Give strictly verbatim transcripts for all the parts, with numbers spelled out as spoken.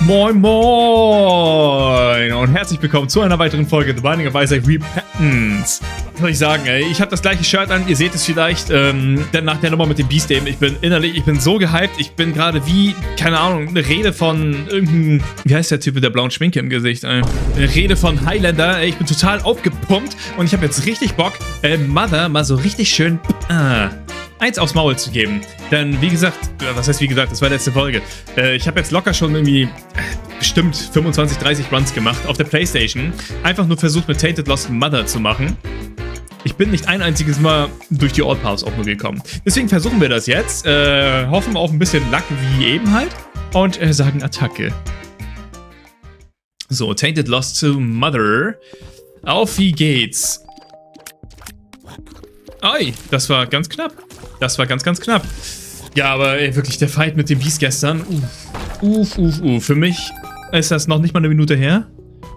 Moin moin und herzlich willkommen zu einer weiteren Folge The Binding of Isaac Repentance. Was soll ich sagen, ey? Ich habe das gleiche Shirt an, ihr seht es vielleicht, ähm, denn nach der Nummer mit dem Beast Game, ich bin innerlich, ich bin so gehypt, ich bin gerade wie, keine Ahnung, eine Rede von irgendeinem, wie heißt der Typ mit der blauen Schminke im Gesicht, ey? Eine Rede von Highlander, ey, ich bin total aufgepumpt und ich habe jetzt richtig Bock, äh, Mother mal so richtig schön, ah, eins aufs Maul zu geben. Denn wie gesagt, was heißt wie gesagt, das war letzte Folge. Äh, ich habe jetzt locker schon irgendwie äh, bestimmt fünfundzwanzig, dreißig Runs gemacht auf der Playstation. Einfach nur versucht mit Tainted Lost Mother zu machen. Ich bin nicht ein einziges Mal durch die Odd Paths auch nur gekommen. Deswegen versuchen wir das jetzt. Äh, hoffen auf ein bisschen Luck wie eben halt. Und äh, sagen Attacke. So, Tainted Lost to Mother. Auf wie geht's? Ei, das war ganz knapp. Das war ganz, ganz knapp. Ja, aber ey, wirklich, der Fight mit dem Beast gestern. Uff, uff, uff, uff. Für mich ist das noch nicht mal eine Minute her.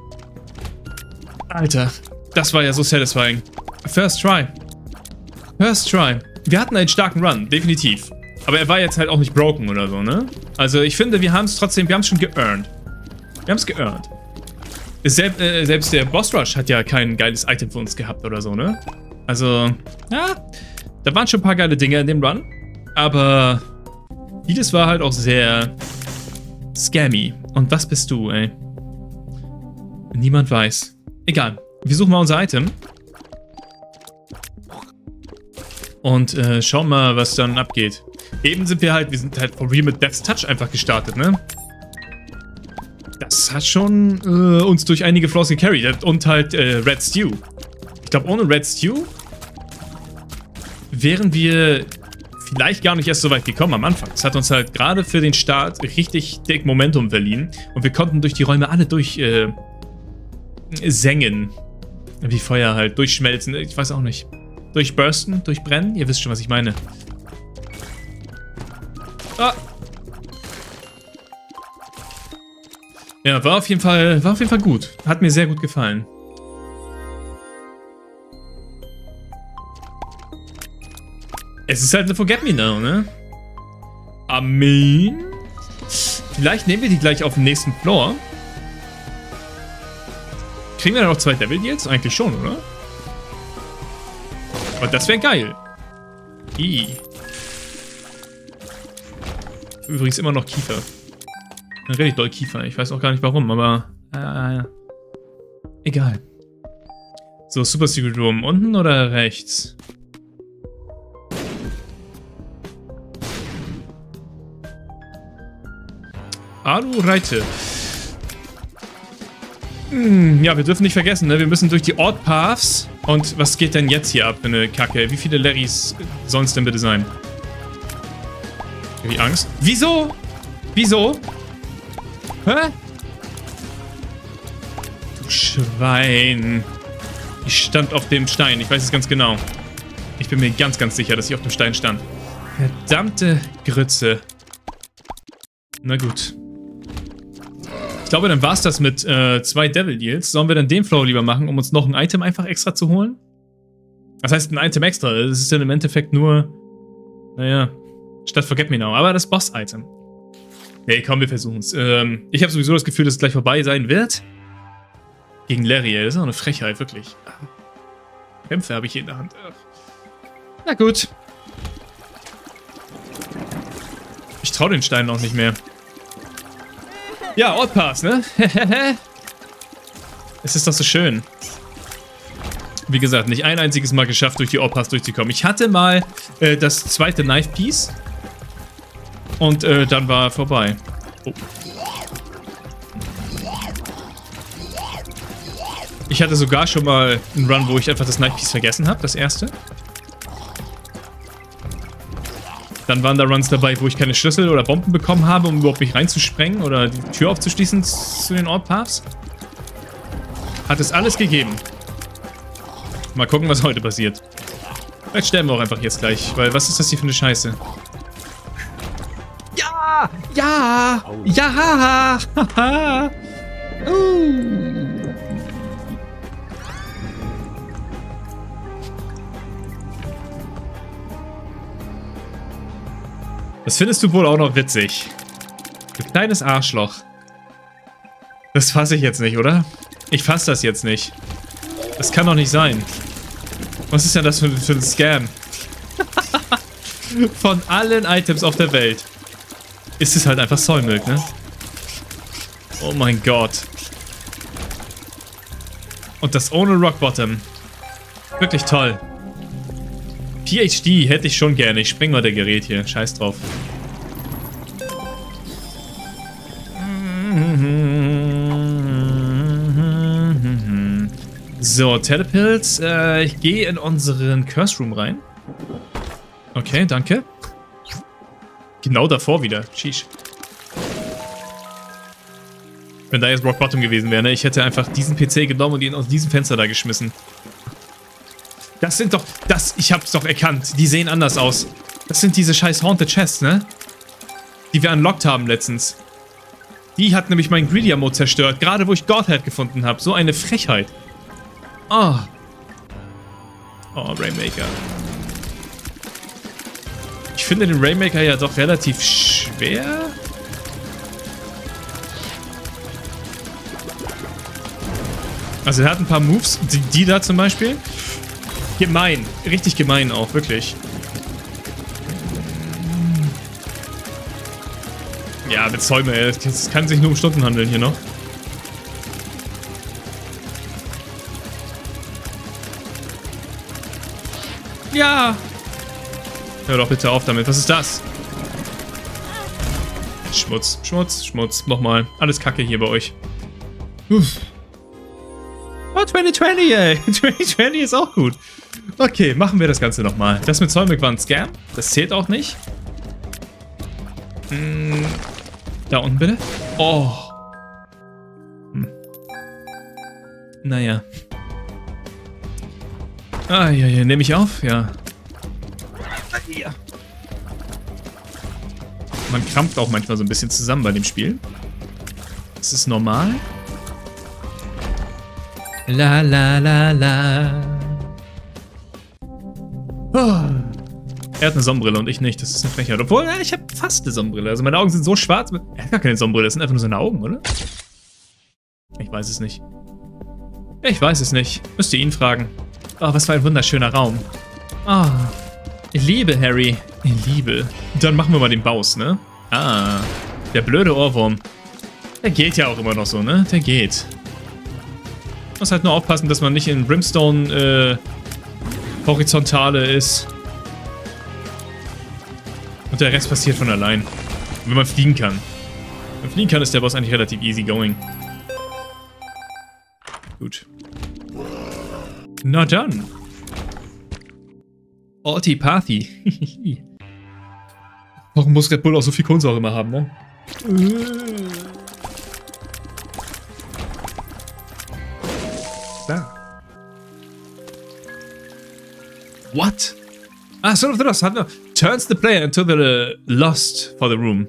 Alter, das war ja so satisfying. First try. First try. Wir hatten einen starken Run, definitiv. Aber er war jetzt halt auch nicht broken oder so, ne? Also ich finde, wir haben es trotzdem, wir haben es schon geearned. Wir haben es geearned. Selb, äh, selbst der Boss Rush hat ja kein geiles Item für uns gehabt oder so, ne? Also, ja, da waren schon ein paar geile Dinge in dem Run, aber vieles war halt auch sehr scammy. Und was bist du, ey? Niemand weiß. Egal, wir suchen mal unser Item. Und äh, schauen mal, was dann abgeht. Eben sind wir halt, wir sind halt for real mit Death's Touch einfach gestartet, ne? Das hat schon äh, uns durch einige Floors gecarried. Und halt äh, Red Stew. Ich glaube, ohne Red Stew wären wir vielleicht gar nicht erst so weit gekommen am Anfang. Das hat uns halt gerade für den Start richtig dick Momentum verliehen. Und wir konnten durch die Räume alle durch äh, sengen. Wie Feuer halt, durchschmelzen. Ich weiß auch nicht. Durchbursten, durchbrennen. Ihr wisst schon, was ich meine. Ah. Ja, war auf jeden Fall, war auf jeden Fall gut. Hat mir sehr gut gefallen. Es ist halt eine Forget-Me-Now, ne? Amen. Vielleicht nehmen wir die gleich auf den nächsten Floor. Kriegen wir da noch zwei Devil Deals? Eigentlich schon, oder? Aber das wäre geil. I. Übrigens immer noch Kiefer. Ein richtig doll Kiefer. Ich weiß auch gar nicht warum, aber... Äh, egal. So, Super Secret Room. Unten oder rechts? Alu-Reite. Hm, ja, wir dürfen nicht vergessen, ne? Wir müssen durch die Odd Paths. Und was geht denn jetzt hier ab für eine Kacke? Wie viele Larrys sollen es denn bitte sein? Wie Angst? Wieso? Wieso? Hä? Du Schwein. Ich stand auf dem Stein. Ich weiß es ganz genau. Ich bin mir ganz, ganz sicher, dass ich auf dem Stein stand. Verdammte Grütze. Na gut. Ich glaube, dann war es das mit äh, zwei Devil Deals. Sollen wir dann den Floor lieber machen, um uns noch ein Item einfach extra zu holen? Das heißt, ein Item extra. Das ist dann im Endeffekt nur, naja, statt Forget Me Now. Aber das Boss-Item. Nee, komm, wir versuchen es. Ähm, ich habe sowieso das Gefühl, dass es gleich vorbei sein wird. Gegen Larry, ey. Das ist auch eine Frechheit, wirklich. Kämpfe habe ich hier in der Hand. Na gut. Ich traue den Stein noch nicht mehr. Ja, Odd Pass, ne? Es ist doch so schön. Wie gesagt, nicht ein einziges Mal geschafft, durch die Odd Pass durchzukommen. Ich hatte mal äh, das zweite Knife Piece. Und äh, dann war vorbei. Oh. Ich hatte sogar schon mal einen Run, wo ich einfach das Knife Piece vergessen habe, das erste. Dann waren da Runs dabei, wo ich keine Schlüssel oder Bomben bekommen habe, um überhaupt nicht reinzusprengen oder die Tür aufzuschließen zu den Odd Paths. Hat es alles gegeben. Mal gucken, was heute passiert. Vielleicht sterben wir auch einfach jetzt gleich, weil was ist das hier für eine Scheiße? Ja! Ja! Ja! Haha! uh. Das findest du wohl auch noch witzig. Du kleines Arschloch. Das fasse ich jetzt nicht, oder? Ich fasse das jetzt nicht. Das kann doch nicht sein. Was ist denn das für, für ein Scam? Von allen Items auf der Welt ist es halt einfach Soul Milk, ne? Oh mein Gott. Und das ohne Rock Bottom. Wirklich toll. P H D hätte ich schon gerne. Ich spring mal der Gerät hier. Scheiß drauf. So, Telepilz. Äh, ich gehe in unseren Curse Room rein. Okay, danke. Genau davor wieder. Sheesh. Wenn da jetzt Rock Bottom gewesen wäre, ne? Ich hätte einfach diesen P C genommen und ihn aus diesem Fenster da geschmissen. Das sind doch... Das... Ich hab's doch erkannt. Die sehen anders aus. Das sind diese scheiß Haunted Chests, ne? Die wir unlocked haben letztens. Die hat nämlich meinen Greedier-Mode zerstört. Gerade wo ich Godhead gefunden habe. So eine Frechheit. Oh. Oh, Rainmaker. Ich finde den Rainmaker ja doch relativ schwer. Also er hat ein paar Moves. Die, die da zum Beispiel. Gemein. Richtig gemein auch, wirklich. Ja, mit Zäume, ey. Das kann sich nur um Stunden handeln hier noch. Ja! Hör doch bitte auf damit. Was ist das? Schmutz, Schmutz, Schmutz. Nochmal. Alles Kacke hier bei euch. Uff. Oh, zwanzig zwanzig, ey. zwanzig zwanzig ist auch gut. Okay, machen wir das Ganze nochmal. Das mit Zäumig war ein Scam. Das zählt auch nicht. Hm. Da unten bitte. Oh. Hm. Naja. Ah, ja, ja. Nehme ich auf? Ja. Ja. Man krampft auch manchmal so ein bisschen zusammen bei dem Spiel. Das ist normal. La la la la. Oh. Er hat eine Sonnenbrille und ich nicht. Das ist eine Frechheit. Obwohl, ja, ich habe fast eine Sonnenbrille. Also meine Augen sind so schwarz. Er hat gar keine Sonnenbrille. Das sind einfach nur seine Augen, oder? Ich weiß es nicht. Ich weiß es nicht. Müsst ihr ihn fragen. Oh, was für ein wunderschöner Raum. Ah. Oh. Ich liebe Harry. Ich liebe. Dann machen wir mal den Baus, ne? Ah. Der blöde Ohrwurm. Der geht ja auch immer noch so, ne? Der geht. Muss halt nur aufpassen, dass man nicht in Brimstone äh, Horizontale ist. Und der Rest passiert von allein. Wenn man fliegen kann. Wenn man fliegen kann, ist der Boss eigentlich relativ easy going. Gut. Na dann. Altipathy. Warum muss Red Bull auch so viel Kohlensäure immer haben, ne? Da. What? Ah, so das hat turns the player into the lust for the room.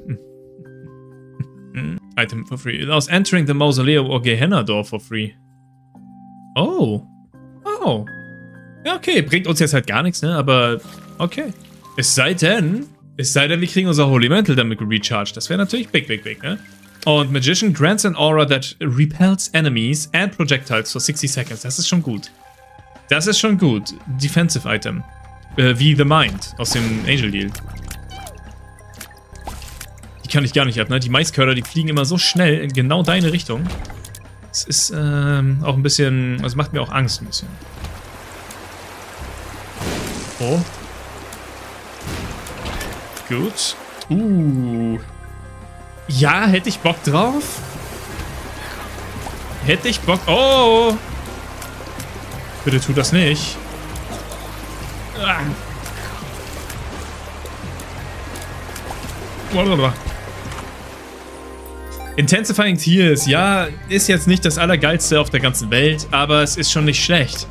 Item for free. It allows entering the mausoleum or Gehenna door for free. Oh. Oh. Ja, okay. Bringt uns jetzt halt gar nichts, ne? Aber okay. Es sei denn, es sei denn, wir kriegen unser Holy Mantle damit recharged. Das wäre natürlich big, big, big, ne? Und Magician grants an aura that repels enemies and projectiles for sixty seconds. Das ist schon gut. Das ist schon gut. Defensive Item. Äh, wie The Mind aus dem Angel Deal. Die kann ich gar nicht ab, ne? Die Maiskörner, die fliegen immer so schnell in genau deine Richtung. Es ist ähm, auch ein bisschen... Also macht mir auch Angst ein bisschen. Oh. Gut. Uh. Ja, hätte ich Bock drauf? Hätte ich Bock... Oh! Bitte tu das nicht. Ah. Intensifying Tears, ja, ist jetzt nicht das Allergeilste auf der ganzen Welt, aber es ist schon nicht schlecht.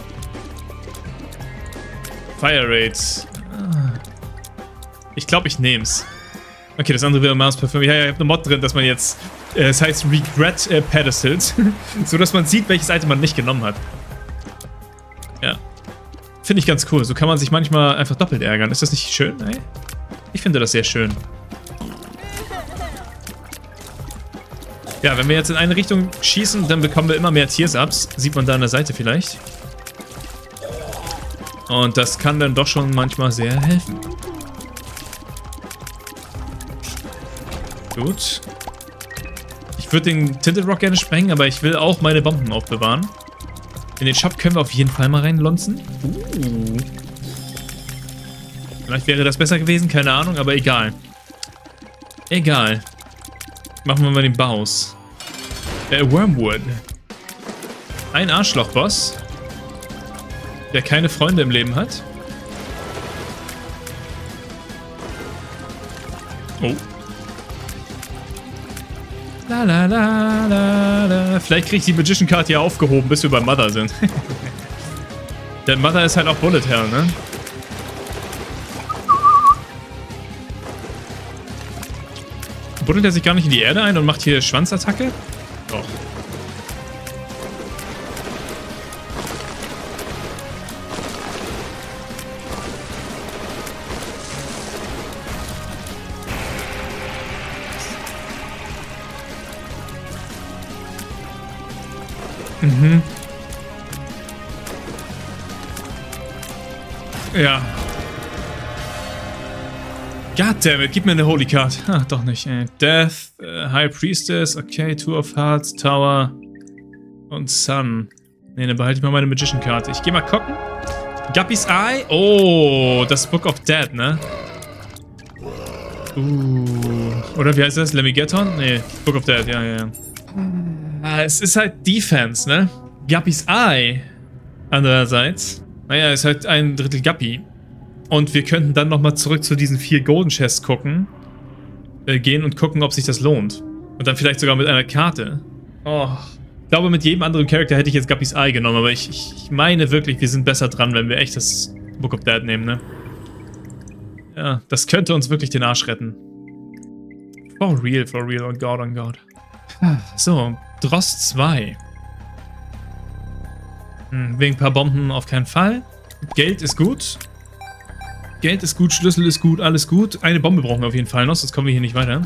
Fire Rates. Ich glaube, ich nehm's. Okay, das andere wäre Mars Parfüm. Ja, ja, ich habe eine Mod drin, dass man jetzt, äh, es heißt Regret äh, Pedestals, so dass man sieht, welches Item man nicht genommen hat. Ja. Finde ich ganz cool. So kann man sich manchmal einfach doppelt ärgern. Ist das nicht schön? Ey? Ich finde das sehr schön. Ja, wenn wir jetzt in eine Richtung schießen, dann bekommen wir immer mehr Tears-Ups. Sieht man da an der Seite vielleicht. Und das kann dann doch schon manchmal sehr helfen. Gut. Ich würde den Tinted Rock gerne sprengen, aber ich will auch meine Bomben aufbewahren. In den Shop können wir auf jeden Fall mal reinlonzen. Uh. Vielleicht wäre das besser gewesen, keine Ahnung, aber egal. Egal. Machen wir mal den Baus. Äh, Wormwood. Ein Arschloch-Boss, der keine Freunde im Leben hat. Oh. La la la la la. Vielleicht kriege ich die Magician Card hier aufgehoben, bis wir bei Mother sind. Denn Mother ist halt auch Bullet Hell, ne? Buddelt er sich gar nicht in die Erde ein und macht hier Schwanzattacke? Doch. Mhm. Ja. Goddammit, gib mir eine Holy Card. Ach, doch nicht, ey. Death, uh, High Priestess, okay, Two of Hearts, Tower und Sun. Ne, dann behalte ich mal meine Magician Card. Ich geh mal gucken. Guppy's Eye. Oh, das Book of Dead, ne? Uh. Oder wie heißt das? Lemigeton? Ne, Book of Dead, ja, ja, ja. Ah, es ist halt Defense, ne? Guppy's Eye. Andererseits. Naja, ist halt ein Drittel Guppy. Und wir könnten dann nochmal zurück zu diesen vier Golden Chests gucken. Äh, gehen und gucken, ob sich das lohnt. Und dann vielleicht sogar mit einer Karte. Oh. Ich glaube, mit jedem anderen Charakter hätte ich jetzt Guppy's Eye genommen. Aber ich, ich, ich meine wirklich, wir sind besser dran, wenn wir echt das Book of Dead nehmen, ne? Ja, das könnte uns wirklich den Arsch retten. For real, for real. Oh Gott, oh Gott. So, Dross zwei. Hm, wegen ein paar Bomben auf keinen Fall. Geld ist gut. Geld ist gut, Schlüssel ist gut, alles gut. Eine Bombe brauchen wir auf jeden Fall noch, sonst kommen wir hier nicht weiter.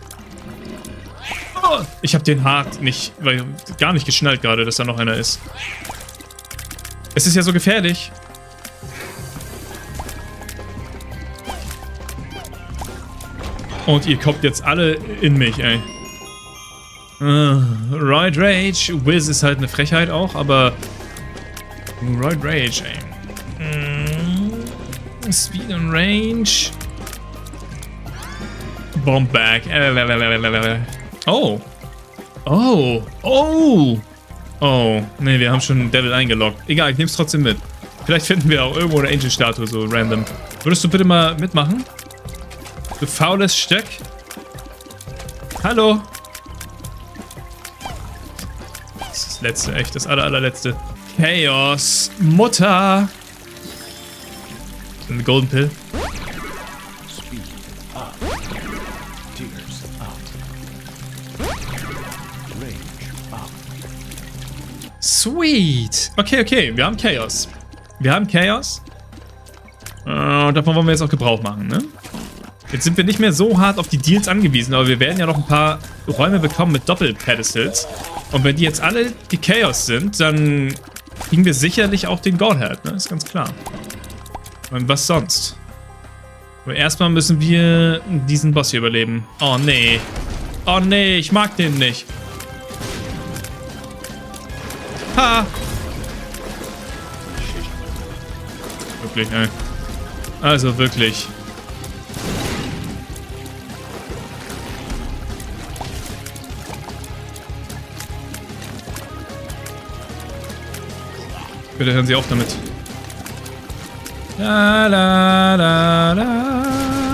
Oh, ich habe den hart nicht, weil gar nicht geschnallt gerade, dass da noch einer ist. Es ist ja so gefährlich. Und ihr kommt jetzt alle in mich, ey. Uh, Roid Rage. Wiz ist halt eine Frechheit auch, aber... Roid Rage, ey. Mm. Speed und Range. Bomb back. Oh. Oh. Oh. Oh. Ne, wir haben schon einen Devil eingeloggt. Egal, ich nehme es trotzdem mit. Vielleicht finden wir auch irgendwo eine Angel-Statue, so random. Würdest du bitte mal mitmachen? Du faules Stück. Hallo. Das ist das letzte, echt. Das aller, allerletzte. Chaos. Mutter. Eine Golden Pill. Speed up. Tears up. Range up. Sweet. Okay, okay. Wir haben Chaos. Wir haben Chaos. Und davon wollen wir jetzt auch Gebrauch machen, ne? Jetzt sind wir nicht mehr so hart auf die Deals angewiesen, aber wir werden ja noch ein paar Räume bekommen mit Doppel-Pedestals. Und wenn die jetzt alle die Chaos sind, dann kriegen wir sicherlich auch den Godhead, ne? Ist ganz klar. Und was sonst? Aber erstmal müssen wir diesen Boss hier überleben. Oh nee. Oh nee, ich mag den nicht. Ha! Wirklich, ey. Also wirklich. Bitte hören Sie auf damit. La la la la.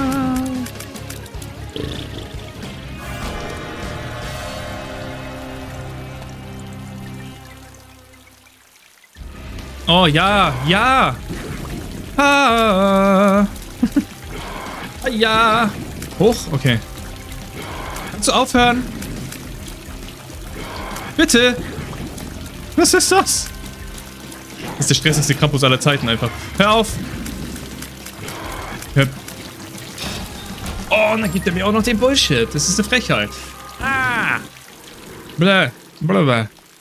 Oh ja, ja. Ah. Ja. Hoch, okay. Kannst du aufhören? Bitte. Was ist das? Das ist der stressigste Krampus aller Zeiten einfach. Hör auf! Hör. Oh, und dann gibt er mir auch noch den Bullshit. Das ist eine Frechheit. Ah! Bläh. Bläh.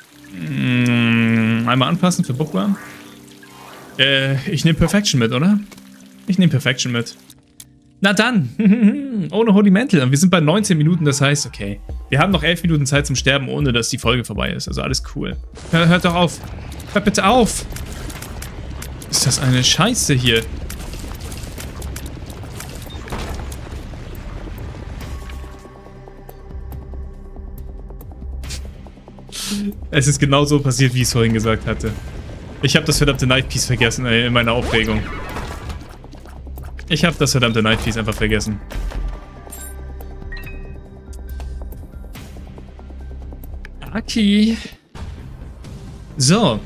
Mm, einmal anpassen für Bookworm. Äh, ich nehme Perfection mit, oder? Ich nehme Perfection mit. Na dann. Ohne Holy Mantle. Und wir sind bei neunzehn Minuten, das heißt, okay. Wir haben noch elf Minuten Zeit zum Sterben, ohne dass die Folge vorbei ist. Also alles cool. Hör, hört doch auf. Hört bitte auf. Ist das eine Scheiße hier? Es ist genau so passiert, wie ich es vorhin gesagt hatte. Ich habe das verdammte Night Piece vergessen, ey, in meiner Aufregung. Ich habe das verdammte Night Piece einfach vergessen. Aki. So.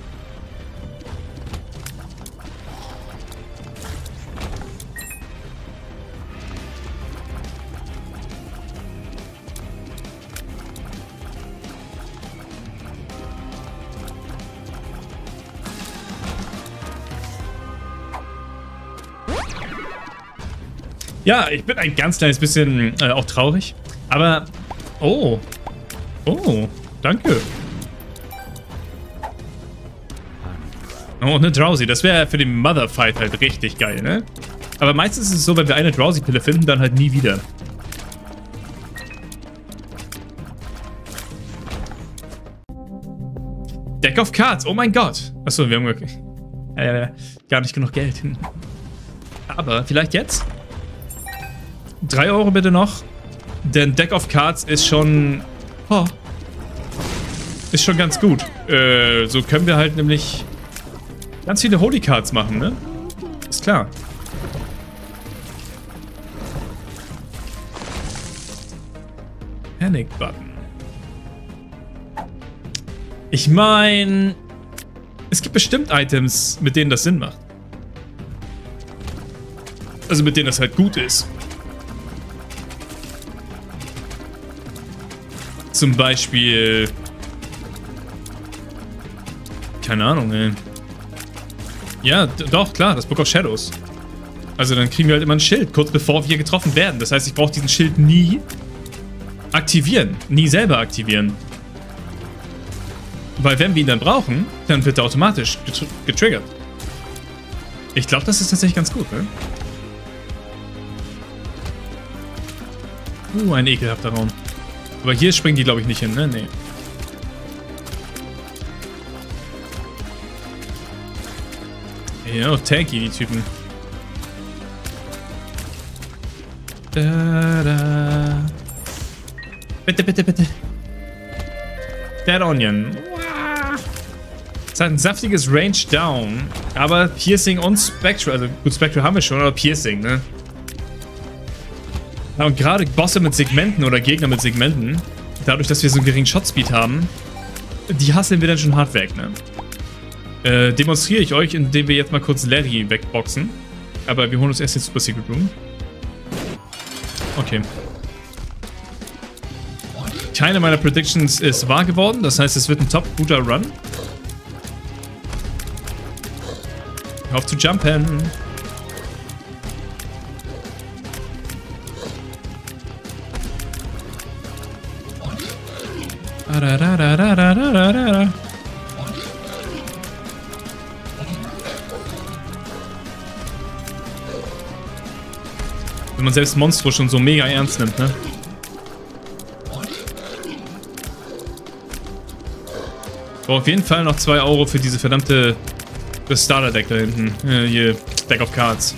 Ja, ich bin ein ganz kleines bisschen äh, auch traurig. Aber, oh. Oh, danke. Oh, eine Drowsy. Das wäre für den Mother-Fight halt richtig geil, ne? Aber meistens ist es so, wenn wir eine Drowsy-Pille finden, dann halt nie wieder. Deck of Cards, oh mein Gott. Achso, wir haben äh, gar nicht genug Geld. Aber vielleicht jetzt? drei Euro bitte noch. Denn Deck of Cards ist schon... Oh, ist schon ganz gut. Äh, so können wir halt nämlich ganz viele Holy Cards machen, ne? Ist klar. Panic Button. Ich meine... Es gibt bestimmt Items, mit denen das Sinn macht. Also mit denen das halt gut ist. Zum Beispiel... Keine Ahnung, ey. Ja, doch, klar, das Book of Shadows. Also dann kriegen wir halt immer ein Schild, kurz bevor wir getroffen werden. Das heißt, ich brauche diesen Schild nie aktivieren. Nie selber aktivieren. Weil wenn wir ihn dann brauchen, dann wird er automatisch getr getriggert. Ich glaube, das ist tatsächlich ganz gut, ne? Uh, ein ekelhafter Raum. Aber hier springen die, glaube ich, nicht hin, ne? Nee. Ja, tanky, die Typen. Da, da. Bitte, bitte, bitte. Dead Onion. Es hat ein saftiges Range Down, aber Piercing und Spectral, also gut, Spectral haben wir schon, aber Piercing, ne? Ja, und gerade Bosse mit Segmenten oder Gegner mit Segmenten, dadurch, dass wir so einen geringen Shotspeed haben, die hasseln wir dann schon hart weg, ne? Äh, demonstriere ich euch, indem wir jetzt mal kurz Larry wegboxen. Aber wir holen uns erst den Super Secret Room. Okay. Keine meiner Predictions ist wahr geworden, das heißt, es wird ein top guter Run. Hör auf zu jumpen. Da, da, da, da, da, da, da. Wenn man selbst Monstro schon so mega ernst nimmt, ne? Ich brauche auf jeden Fall noch zwei Euro für diese verdammte... Das Starter-Deck da hinten. Äh, hier, Deck of Cards.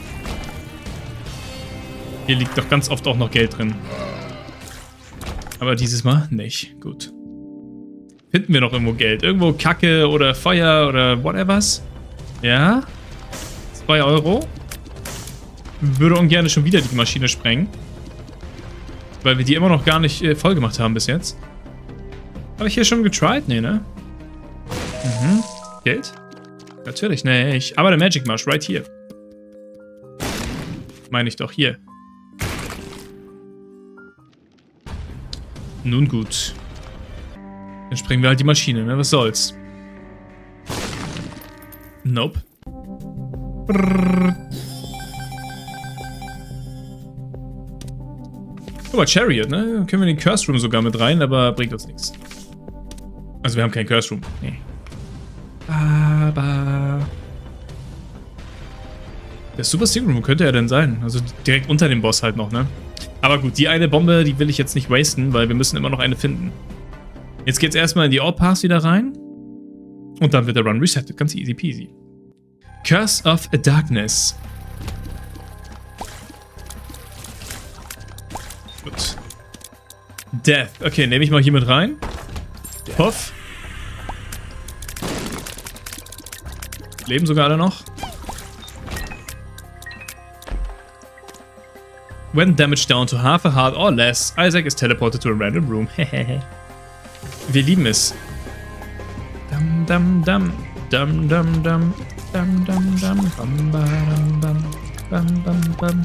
Hier liegt doch ganz oft auch noch Geld drin. Aber dieses Mal nicht. Gut. Finden wir noch irgendwo Geld? Irgendwo Kacke oder Feuer oder whatevers? Ja? zwei Euro. Würde ungern schon wieder die Maschine sprengen. Weil wir die immer noch gar nicht äh, voll gemacht haben bis jetzt. Habe ich hier schon getried? Nee, ne? Mhm. Geld? Natürlich nicht. Aber der Magic Marsh, right here. Meine ich doch, hier. Nun gut. Dann sprengen wir halt die Maschine, ne? Was soll's? Nope. Brrr. Guck mal, Chariot, ne? Können wir in den Curse Room sogar mit rein, aber bringt uns nichts. Also wir haben keinen Curse Room. Nee. Aber... Der Super Secret Room könnte er denn sein. Also direkt unter dem Boss halt noch, ne? Aber gut, die eine Bombe, die will ich jetzt nicht wasten, weil wir müssen immer noch eine finden. Jetzt geht's erstmal in die All Pass wieder rein. Und dann wird der Run resettet. Ganz easy peasy. Curse of Darkness. Gut. Death. Okay, nehme ich mal hier mit rein. Puff. Leben sogar alle noch. When damage down to half a heart or less, Isaac is teleported to a random room. Wir lieben es. Dum dum dum. Dum dum dum. Dum dum dum. Bam bam bam. Bam bam bam.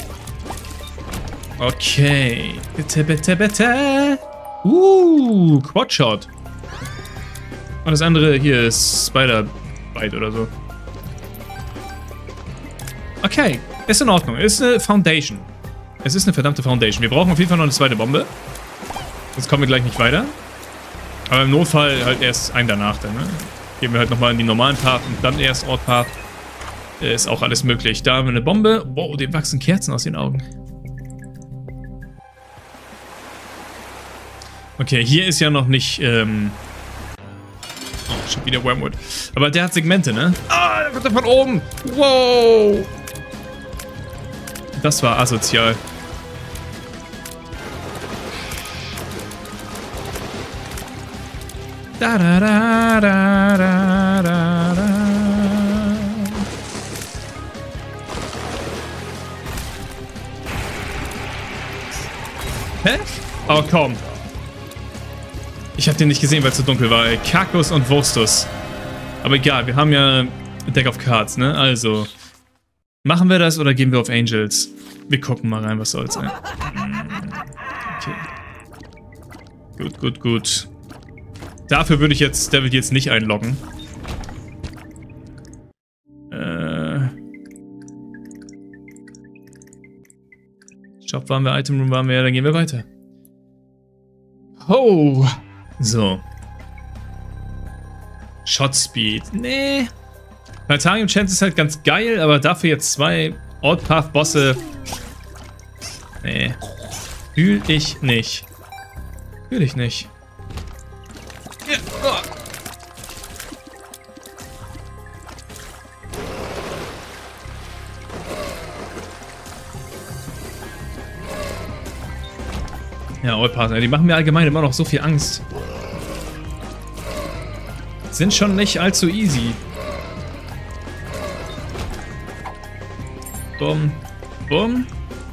Okay. Bitte, bitte, bitte. Uh, Quadshot. Und das andere hier ist Spider-Bite oder so. Okay. Ist in Ordnung. Ist eine Foundation. Es ist eine verdammte Foundation. Wir brauchen auf jeden Fall noch eine zweite Bombe. Sonst kommen wir gleich nicht weiter. Aber im Notfall halt erst ein danach dann, ne? Gehen wir halt nochmal in die normalen Path und dann erst Ort Path. Ist auch alles möglich. Da haben wir eine Bombe. Wow, dem wachsen Kerzen aus den Augen. Okay, hier ist ja noch nicht, ähm... oh, schon wieder Wormwood. Aber der hat Segmente, ne? Ah, der kommt da von oben. Wow. Das war asozial. Da da da da da da da. Hä? Oh komm. Ich hab den nicht gesehen, weil es so dunkel war. Kakus und Wurstus. Aber egal, wir haben ja ein Deck of Cards, ne? Also. Machen wir das oder gehen wir auf Angels? Wir gucken mal rein, was soll's sein. Okay. Gut, gut, gut. Dafür würde ich jetzt Devil jetzt nicht einloggen. Äh. Shop waren wir, Item Room waren wir, dann gehen wir weiter. Oh. So. Shot Speed. Nee. Planetarium Chance ist halt ganz geil, aber dafür jetzt zwei Odd Path Bosse. Nee. Fühl ich nicht. Fühl ich nicht. Ja. Oh. Ja, Odd Path, die machen mir allgemein immer noch so viel Angst. Sind schon nicht allzu easy. Bumm. Bumm.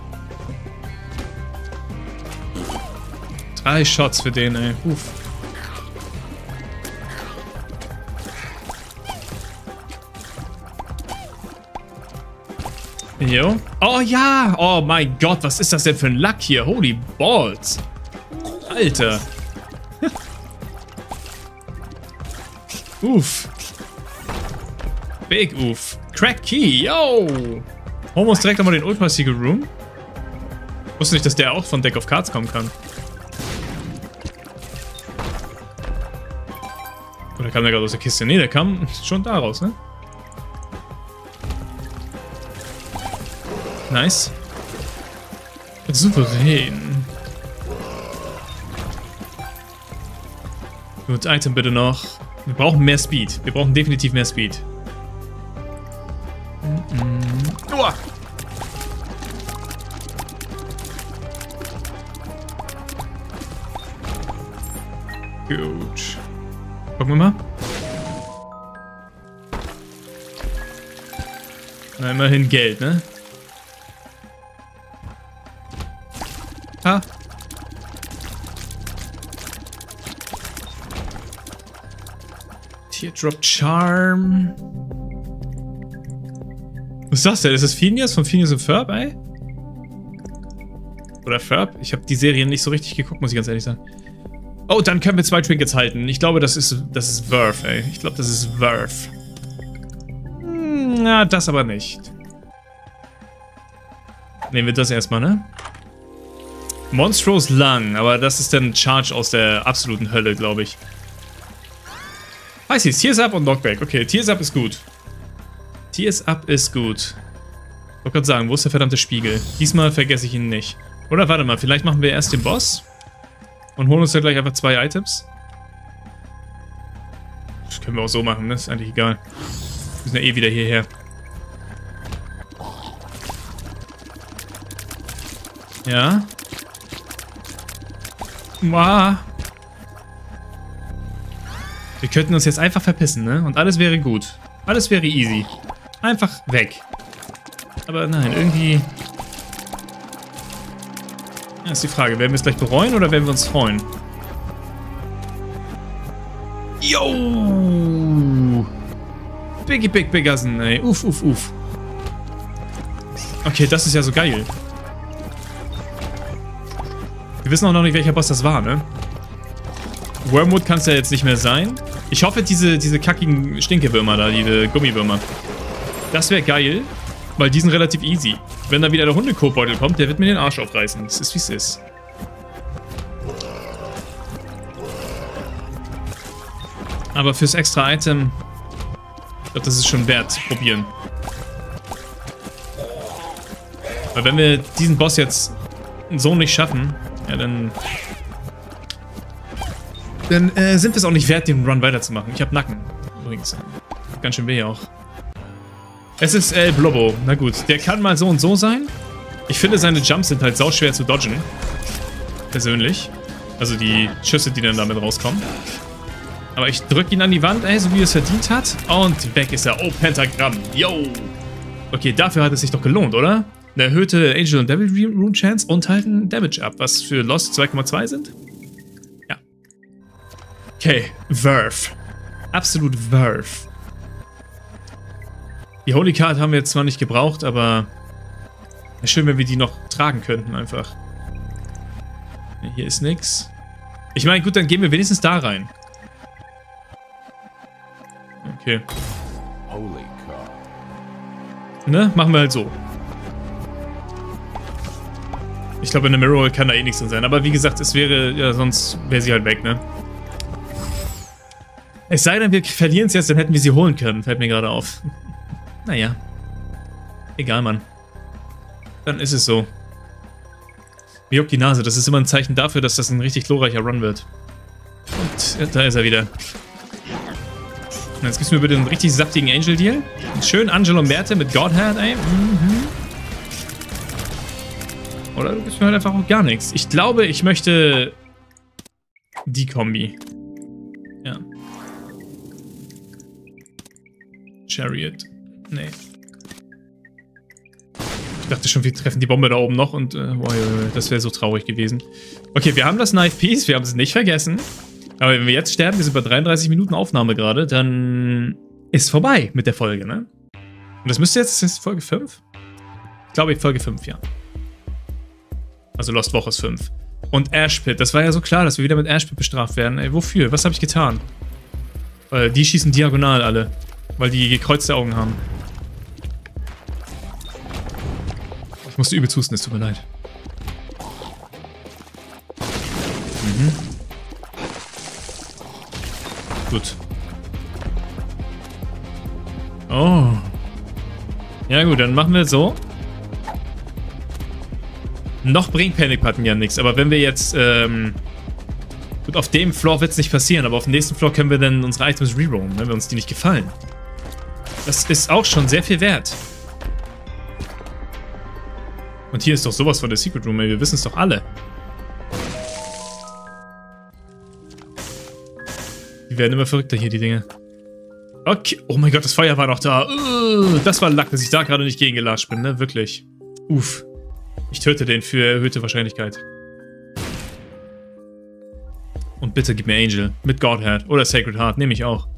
Drei Shots für den, ey. Uff. Jo. Oh ja! Oh mein Gott, was ist das denn für ein Luck hier? Holy balls. Alter. Uff. Big Uff. Crack Key, yo! Holen wir uns direkt nochmal den Ultra Secret Room. Wusste nicht, dass der auch von Deck of Cards kommen kann. Oder kam der gerade aus der Kiste? Ne, der kam schon daraus, ne? Nice. Souverän. Gut, Item bitte noch. Wir brauchen mehr Speed. Wir brauchen definitiv mehr Speed. Mm-mm. Uah. Gut. Gucken wir mal. Na, immerhin Geld, ne? Ah. Teardrop Charm. Was ist das denn? Ist das Phineas von Phineas und Ferb, ey? Oder Ferb? Ich habe die Serie nicht so richtig geguckt, muss ich ganz ehrlich sagen. Oh, dann können wir zwei Trinkets halten. Ich glaube, das ist, das ist Worth, ey. Ich glaube, das ist Worth. Hm, na, das aber nicht. Nehmen wir das erstmal, ne? Monstrous Lung, aber das ist dann Charge aus der absoluten Hölle, glaube ich. Heißt Tears Up und Knockback. Okay, Tears Up ist gut. Tears Up ist gut. Ich wollte gerade sagen, wo ist der verdammte Spiegel? Diesmal vergesse ich ihn nicht. Oder warte mal, vielleicht machen wir erst den Boss und holen uns ja gleich einfach zwei Items. Das können wir auch so machen, ne? Ist eigentlich egal. Wir müssen ja eh wieder hierher. Ja. Wow. Wir könnten uns jetzt einfach verpissen, ne? Und alles wäre gut. Alles wäre easy. Einfach weg. Aber nein, irgendwie... Ja, ist die Frage, werden wir es gleich bereuen oder werden wir uns freuen? Yo! Biggie Big Biggersen, ey. Uff, uff, uff. Okay, das ist ja so geil. Wir wissen auch noch nicht, welcher Boss das war, ne? Wormwood kann es ja jetzt nicht mehr sein. Ich hoffe, diese, diese kackigen Stinkewürmer da, diese Gummiwürmer. Das wäre geil, weil die sind relativ easy. Wenn da wieder der Hundekotbeutel kommt, der wird mir den Arsch aufreißen. Das ist, wie es ist. Aber fürs extra Item, ich glaube, das ist schon wert zu probieren. Weil wenn wir diesen Boss jetzt so nicht schaffen, ja, dann... Dann äh, sind wir es auch nicht wert, den Run weiterzumachen. Ich habe Nacken, übrigens. Ganz schön weh auch. Es ist El Blobo. Na gut, der kann mal so und so sein. Ich finde, seine Jumps sind halt sauschwer zu dodgen. Persönlich. Also die Schüsse, die dann damit rauskommen. Aber ich drücke ihn an die Wand, ey, so wie er es verdient hat. Und weg ist er. Oh, Pentagramm. Yo. Okay, dafür hat es sich doch gelohnt, oder? Eine erhöhte Angel und Devil Rune Chance und halt ein Damage Up, was für Lost zwei Komma zwei sind. Ja. Okay, Verve. Absolut Verve. Die Holy Card haben wir jetzt zwar nicht gebraucht, aber wäre schön, wenn wir die noch tragen könnten einfach. Hier ist nix. Ich meine, gut, dann gehen wir wenigstens da rein. Okay. Holy Card. Ne? Machen wir halt so. Ich glaube, in der Mirror kann da eh nichts drin sein. Aber wie gesagt, es wäre, ja, sonst wäre sie halt weg, ne? Es sei denn, wir verlieren es jetzt, dann hätten wir sie holen können. Fällt mir gerade auf. Naja. Egal, Mann. Dann ist es so. Mir juckt die Nase. Das ist immer ein Zeichen dafür, dass das ein richtig glorreicher Run wird. Und da ist er wieder. Und jetzt gibt's mir bitte einen richtig saftigen Angel-Deal. Schön Angelo Merte mit Godhead, ey. Mhm. Oder du gibst mir halt einfach auch gar nichts. Ich glaube, ich möchte die Kombi. Ja. Chariot. Nee. Ich dachte schon, wir treffen die Bombe da oben noch und äh, boah, das wäre so traurig gewesen. Okay, wir haben das Knife Piece, wir haben es nicht vergessen. Aber wenn wir jetzt sterben, wir sind bei dreiunddreißig Minuten Aufnahme gerade, dann ist vorbei mit der Folge, ne? Und das müsste jetzt, das ist Folge fünf? Ich glaube, Folge fünf, ja. Also Lost Woche ist fünf. Und Ashpit, das war ja so klar, dass wir wieder mit Ashpit bestraft werden. Ey, wofür? Was habe ich getan? Weil die schießen diagonal alle. Weil die gekreuzte Augen haben. Ich musste übel zusten, es tut mir leid. Mhm. Gut. Oh. Ja gut, dann machen wir es so. Noch bringt Panic Button ja nichts, aber wenn wir jetzt, ähm... gut, auf dem Floor wird es nicht passieren, aber auf dem nächsten Floor können wir dann unsere Items rerollen, wenn uns die nicht gefallen. Das ist auch schon sehr viel wert. Und hier ist doch sowas von der Secret Room, ey. Wir wissen es doch alle. Die werden immer verrückter hier, die Dinge. Okay. Oh mein Gott, das Feuer war noch da. Uh, das war Lack, dass ich da gerade nicht gegen gelatscht bin, ne? Wirklich. Uff. Ich töte den für erhöhte Wahrscheinlichkeit. Und bitte gib mir Angel. Mit Godhead. Oder Sacred Heart. Nehme ich auch.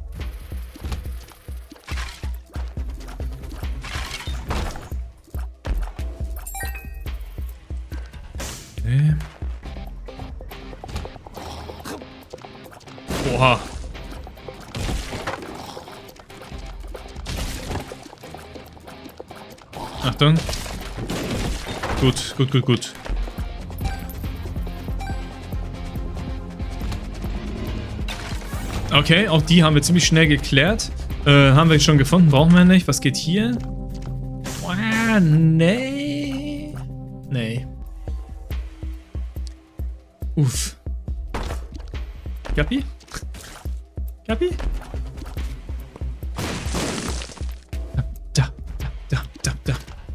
Okay. Oha. Achtung. Gut, gut, gut, gut. Okay, auch die haben wir ziemlich schnell geklärt. Äh, haben wir schon gefunden, brauchen wir nicht. Was geht hier? Ah, nee. Nee. Uff. Gapi? Gapi? Da, da, da, da, da.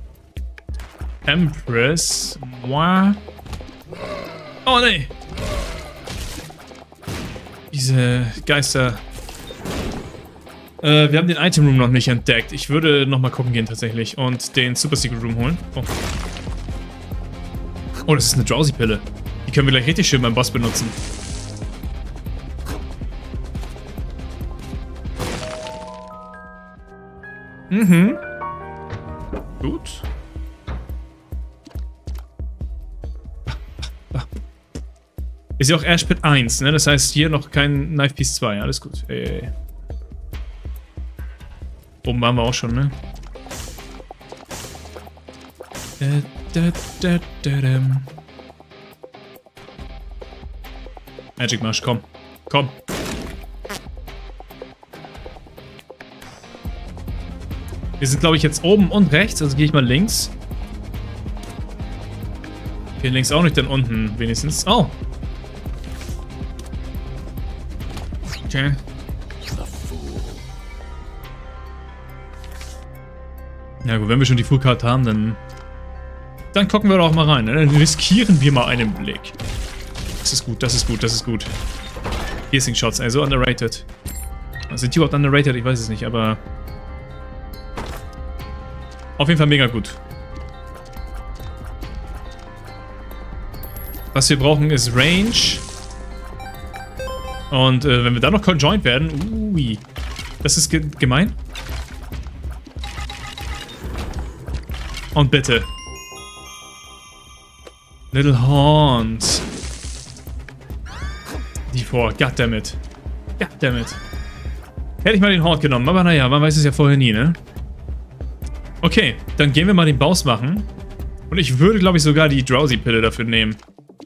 Empress. Moi. Oh, nee. Diese Geister. Äh, wir haben den Item Room noch nicht entdeckt. Ich würde nochmal gucken gehen tatsächlich und den Super Secret Room holen. Oh. Oh, das ist eine Drowsy-Pille. Die können wir gleich richtig schön beim Boss benutzen. Mhm. Gut. Ist ja auch Ash Pit eins, ne? Das heißt hier noch kein Knife Piece zwei. Alles gut. Ey, ey. Oben waren wir auch schon, ne? Da, da, da, da, da. Magic Mush, komm. Komm. Wir sind, glaube ich, jetzt oben und rechts, also gehe ich mal links. Hier links auch nicht, dann unten wenigstens. Oh. Okay. Ja gut, wenn wir schon die Full Card haben, dann... Dann gucken wir doch mal rein. Ne? Dann riskieren wir mal einen Blick. Das ist gut, das ist gut, das ist gut. Piercing Shots, also underrated. Sind die überhaupt underrated? Ich weiß es nicht, aber... Auf jeden Fall mega gut. Was wir brauchen ist Range. Und äh, wenn wir dann noch conjoined werden... Ui. Das ist ge gemein. Und bitte. Little Horns. Die vor. Goddammit. Goddammit. Hätte ich mal den Hort genommen, aber naja, man weiß es ja vorher nie, ne? Okay, dann gehen wir mal den Boss machen. Und ich würde, glaube ich, sogar die Drowsy-Pille dafür nehmen.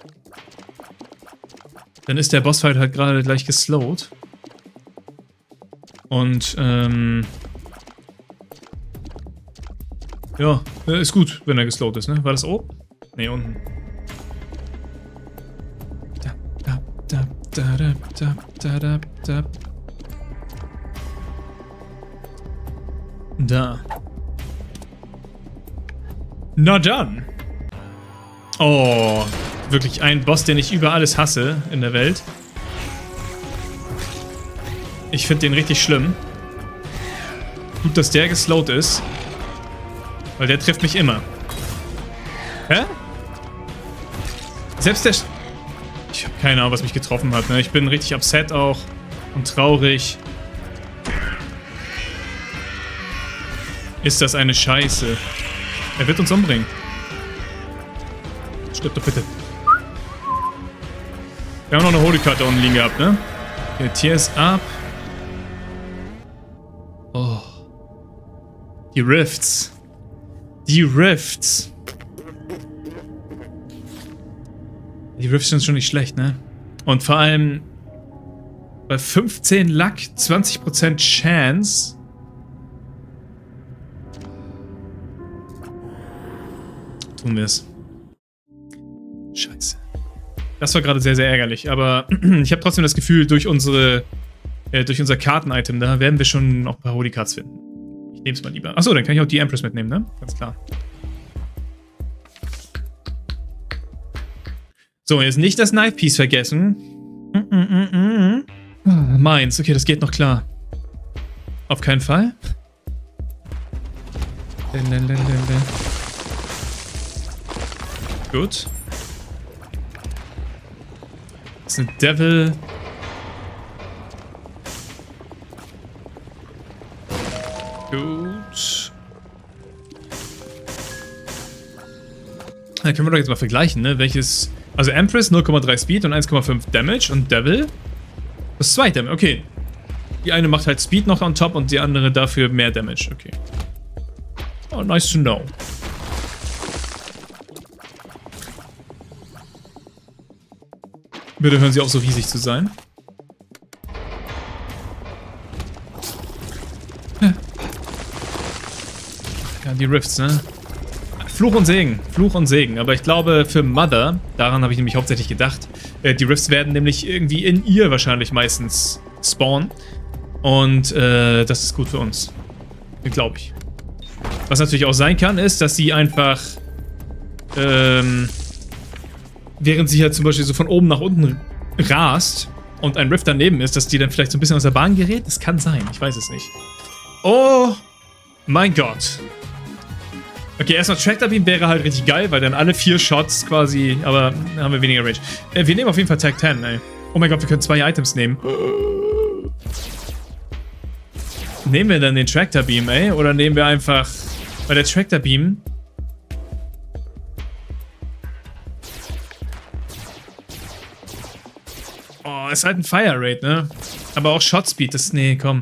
Dann ist der Bossfight halt gerade gleich geslowt. Und, ähm... ja, ist gut, wenn er geslowt ist, ne? War das oben? Ne, unten. Da, da, da, da, da, da, da, da. Da. Na dann. Oh, wirklich ein Boss, den ich über alles hasse in der Welt. Ich finde den richtig schlimm. Gut, dass der geslowt ist. Weil der trifft mich immer. Hä? Selbst der... Ich habe keine Ahnung, was mich getroffen hat. Ne? Ich bin richtig upset auch. Und traurig. Ist das eine Scheiße. Er wird uns umbringen. Stirb doch bitte. Wir haben noch eine Holy Card da unten liegen gehabt, ne? Okay, Tears up. Oh. Die Rifts. Die Rifts. Die Rifts sind schon nicht schlecht, ne? Und vor allem bei fünfzehn Luck, zwanzig Prozent Chance. Tun wir es. Scheiße. Das war gerade sehr, sehr ärgerlich, aber ich habe trotzdem das Gefühl, durch unsere, äh, durch unser Karten-Item, da werden wir schon noch ein paar Holy Cards finden. Ich nehme es mal lieber. Achso, dann kann ich auch die Empress mitnehmen, ne? Ganz klar. So, jetzt nicht das Knife Piece vergessen. Mm -mm -mm -mm. Ah, meins, okay, das geht noch klar. Auf keinen Fall. Gut. Das ist eine Devil. Gut. Dann können wir doch jetzt mal vergleichen, ne? Welches... Also Empress null Komma drei Speed und eins Komma fünf Damage und Devil das zwei Damage. Okay. Die eine macht halt Speed noch on top und die andere dafür mehr Damage. Okay. Oh, nice to know. Bitte hören Sie auf, so riesig zu sein. Ja, die Rifts, ne? Fluch und Segen. Fluch und Segen. Aber ich glaube, für Mother, daran habe ich nämlich hauptsächlich gedacht, äh, die Rifts werden nämlich irgendwie in ihr wahrscheinlich meistens spawnen. Und äh, das ist gut für uns. Glaube ich. Was natürlich auch sein kann, ist, dass sie einfach, ähm, während sie halt zum Beispiel so von oben nach unten rast und ein Rift daneben ist, dass die dann vielleicht so ein bisschen aus der Bahn gerät. Das kann sein. Ich weiß es nicht. Oh mein Gott. Okay, erstmal Tractor Beam wäre halt richtig geil, weil dann alle vier Shots quasi, aber dann haben wir weniger Range. Äh, wir nehmen auf jeden Fall Tag zehn, ey. Oh mein Gott, wir können zwei Items nehmen. Nehmen wir dann den Tractor Beam, ey? Oder nehmen wir einfach... Weil der Tractor Beam... Oh, ist halt ein Fire Rate, ne? Aber auch Shot Speed, das... Nee, komm.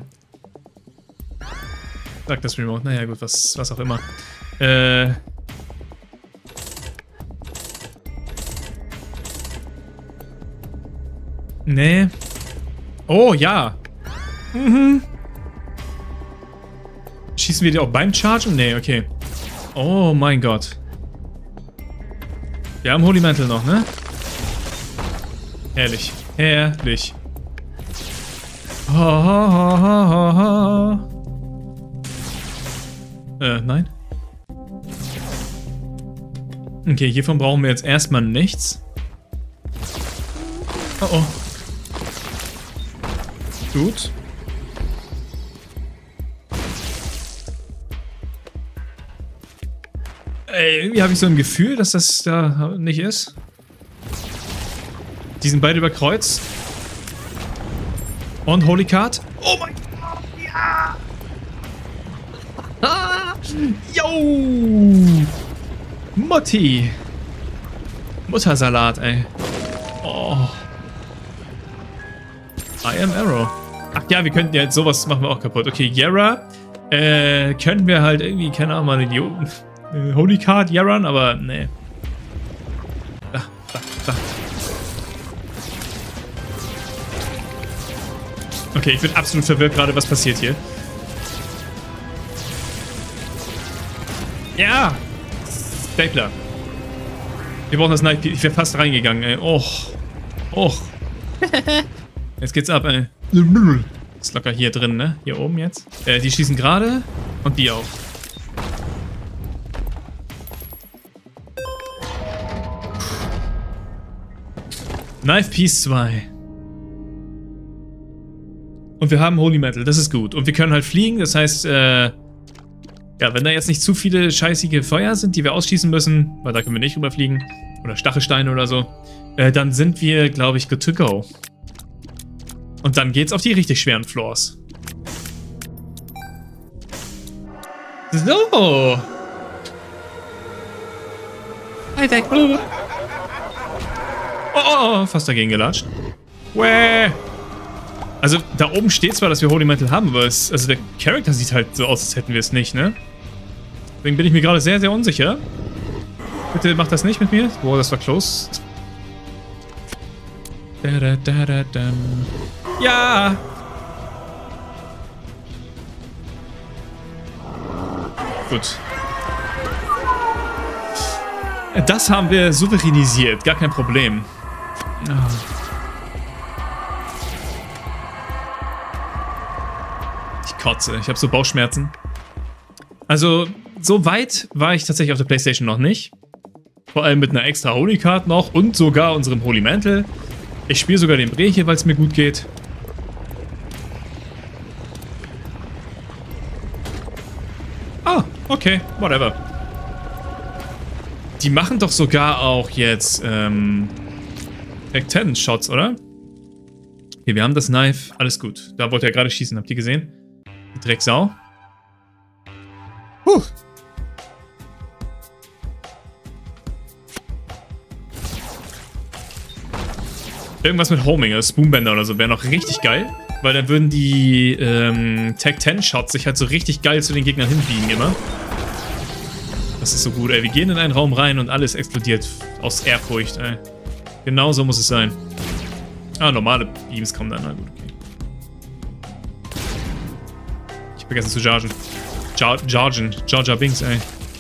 Sag das Remote. Naja, gut, was, was auch immer. Äh... Nee. Oh, ja. Mhm. Schießen wir die auch beim Chargen? Nee, okay. Oh mein Gott. Wir haben Holy Mantle noch, ne? Herrlich. Herrlich. Ha, ha, ha, ha, ha. Äh, nein. Okay, hiervon brauchen wir jetzt erstmal nichts. Oh oh. Gut. Ey, irgendwie habe ich so ein Gefühl, dass das da nicht ist. Die sind beide über Kreuz. Und Holy Card. Oh mein Gott, ja! Ah, yo! Mutti! Muttersalat, ey. Oh. I am Arrow. Ach ja, wir könnten ja jetzt sowas machen wir auch kaputt. Okay, Yara. Äh, könnten wir halt irgendwie, keine Ahnung, mal Idioten. Holy Card, Yaran, aber nee. Da, da, da. Okay, ich bin absolut verwirrt gerade, was passiert hier. Ja! Stapler. Wir brauchen das Night Piece. Ich wäre fast reingegangen, ey. Och. Och. Jetzt geht's ab, ey. Ist locker hier drin, ne? Hier oben jetzt. Äh, die schießen gerade und die auch. Knife Piece zwei. Und wir haben Holy Metal, das ist gut. Und wir können halt fliegen, das heißt, äh, ja, wenn da jetzt nicht zu viele scheißige Feuer sind, die wir ausschießen müssen, weil da können wir nicht rüberfliegen, oder Stachelsteine oder so, äh, dann sind wir, glaube ich, good to go. Und dann geht's auf die richtig schweren Floors. So. Hi, weg. Oh, oh, oh, fast dagegen gelatscht. Wäh. Also, da oben steht zwar, dass wir Holy Metal haben, aber es, also der Charakter sieht halt so aus, als hätten wir es nicht, ne? Deswegen bin ich mir gerade sehr, sehr unsicher. Bitte mach das nicht mit mir. Boah, das war close. Da, da, da, da, da. Ja! Gut. Das haben wir souveränisiert, gar kein Problem. Oh. Ich kotze, ich habe so Bauchschmerzen. Also, so weit war ich tatsächlich auf der PlayStation noch nicht. Vor allem mit einer extra Holy Card noch und sogar unserem Holy Mantle. Ich spiele sogar den Bre hier, weil es mir gut geht. Ah, okay, whatever. Die machen doch sogar auch jetzt ähm, Tag zehn Shots, oder? Okay, wir haben das Knife, alles gut. Da wollte er gerade schießen, habt ihr gesehen? Die Drecksau. Huh. Irgendwas mit Homing, also Spoombender oder so, wäre noch richtig geil. Weil dann würden die ähm, Tag zehn Shots sich halt so richtig geil zu den Gegnern hinbiegen immer. Das ist so gut, ey. Wir gehen in einen Raum rein und alles explodiert aus Ehrfurcht, ey. Genau so muss es sein. Ah, normale Beams kommen dann. Na gut, okay. Ich hab vergessen zu chargen. Jar Jarjan. Jar Jar Binks, ey.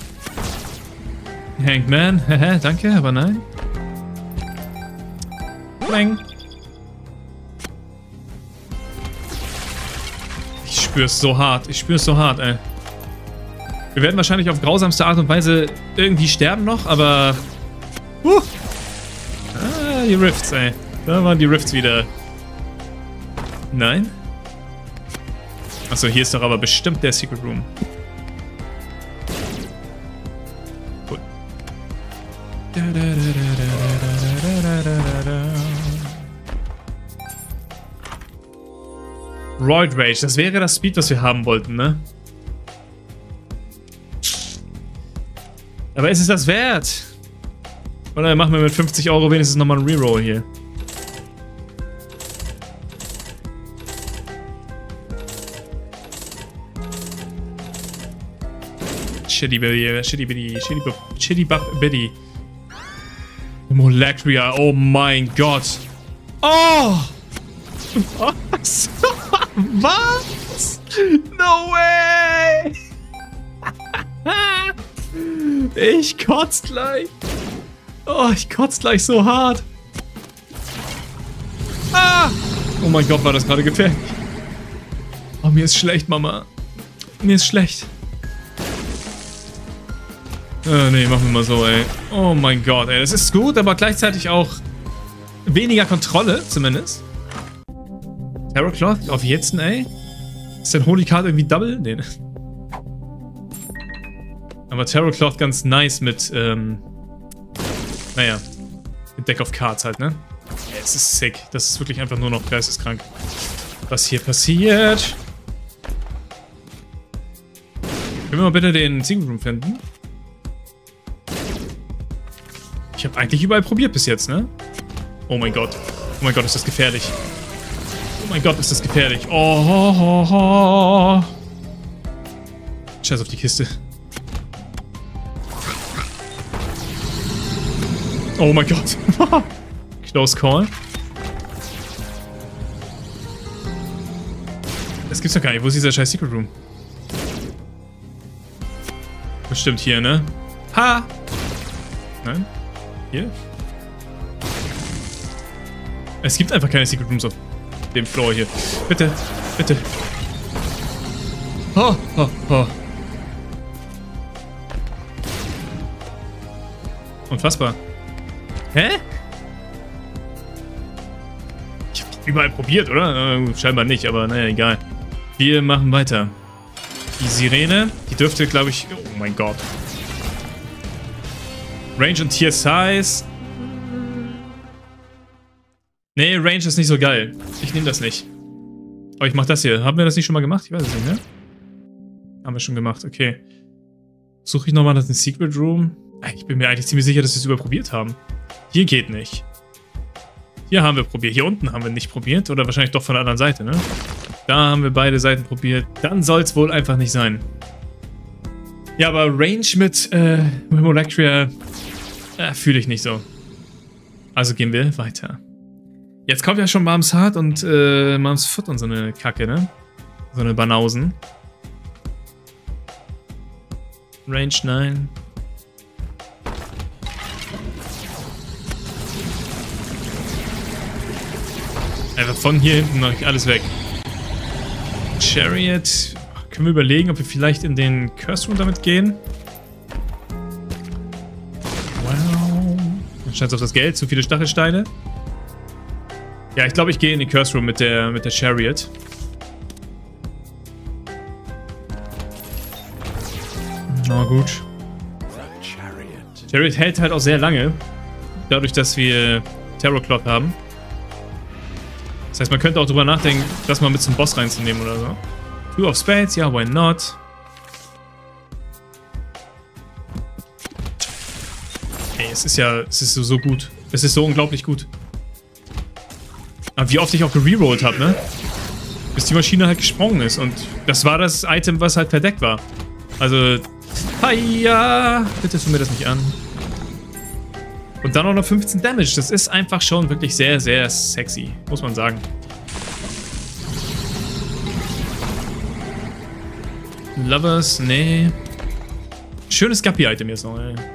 Hangman. Haha, danke, aber nein. Bang. Ich spür's so hart. Ich spür's so hart, ey. Wir werden wahrscheinlich auf grausamste Art und Weise irgendwie sterben noch, aber... Uh. Ah, die Rifts, ey. Da waren die Rifts wieder. Nein? Achso, hier ist doch aber bestimmt der Secret Room. Cool. Roid Rage, das wäre das Speed, was wir haben wollten, ne? Aber ist es das wert? Oder machen wir mit fünfzig Euro wenigstens nochmal einen Reroll hier? Shitty Bitty, Shitty Bitty, Shitty Buff, Shitty Buff Bitty. Molacria, oh mein Gott. Oh! Was? Was? No way! Ich kotz gleich. Oh, ich kotz gleich so hart. Ah! Oh mein Gott, war das gerade gefährlich. Oh, mir ist schlecht, Mama. Mir ist schlecht. Äh, nee, machen wir mal so, ey. Oh mein Gott, ey. Das ist gut, aber gleichzeitig auch weniger Kontrolle, zumindest. Terror Cloth auf jetzt, ey. Ist denn Holy Card irgendwie Double? Nee. Aber Terror Cloth ganz nice mit, ähm... naja. Mit Deck of Cards halt, ne? Ja, es ist sick. Das ist wirklich einfach nur noch geisteskrank. Was hier passiert. Können wir mal bitte den Secret Room finden? Ich habe eigentlich überall probiert bis jetzt, ne? Oh mein Gott. Oh mein Gott, ist das gefährlich. Oh mein Gott, ist das gefährlich. Oh, oh, oh. Scheiß auf die Kiste. Oh mein Gott. Close Call. Das gibt's doch gar nicht. Wo ist dieser scheiß Secret Room? Bestimmt hier, ne? Ha! Nein? Hier? Es gibt einfach keine Secret Rooms auf dem Floor hier. Bitte, bitte. Oh, oh, oh. Unfassbar. Hä? Ich hab überall probiert, oder? Äh, scheinbar nicht, aber naja, egal. Wir machen weiter. Die Sirene, die dürfte, glaube ich... Oh mein Gott. Range und Tier Size. Nee, Range ist nicht so geil. Ich nehme das nicht. Aber ich mach das hier. Haben wir das nicht schon mal gemacht? Ich weiß es nicht, ne? Haben wir schon gemacht, okay. Suche ich nochmal nach dem Secret Room. Ich bin mir eigentlich ziemlich sicher, dass wir es überprobiert haben. Hier geht nicht. Hier haben wir probiert. Hier unten haben wir nicht probiert. Oder wahrscheinlich doch von der anderen Seite, ne? Da haben wir beide Seiten probiert. Dann soll es wohl einfach nicht sein. Ja, aber Range mit äh, Molacria äh, fühle ich nicht so. Also gehen wir weiter. Jetzt kommt ja schon Mom's Heart und äh, Mom's Foot und so eine Kacke, ne? So eine Banausen. Range nein. Einfach von hier hinten noch alles weg. Chariot. Können wir überlegen, ob wir vielleicht in den Curse Room damit gehen? Wow. Dann scheint es auf das Geld. Zu viele Stachelsteine. Ja, ich glaube, ich gehe in den Curse Room mit der, mit der Chariot. Na gut. Chariot hält halt auch sehr lange. Dadurch, dass wir Terror Cloth haben. Das heißt, man könnte auch drüber nachdenken, das mal mit zum Boss reinzunehmen oder so. Two of Spades, ja, why not? Ey, es ist ja, es ist so, so gut. Es ist so unglaublich gut. Aber wie oft ich auch gererollt habe, ne? Bis die Maschine halt gesprungen ist. Und das war das Item, was halt verdeckt war. Also, hiya! Bitte tu mir das nicht an. Und dann auch noch fünfzehn Damage. Das ist einfach schon wirklich sehr, sehr sexy. Muss man sagen. Lovers, nee. Schönes Guppy-Item jetzt noch, ey.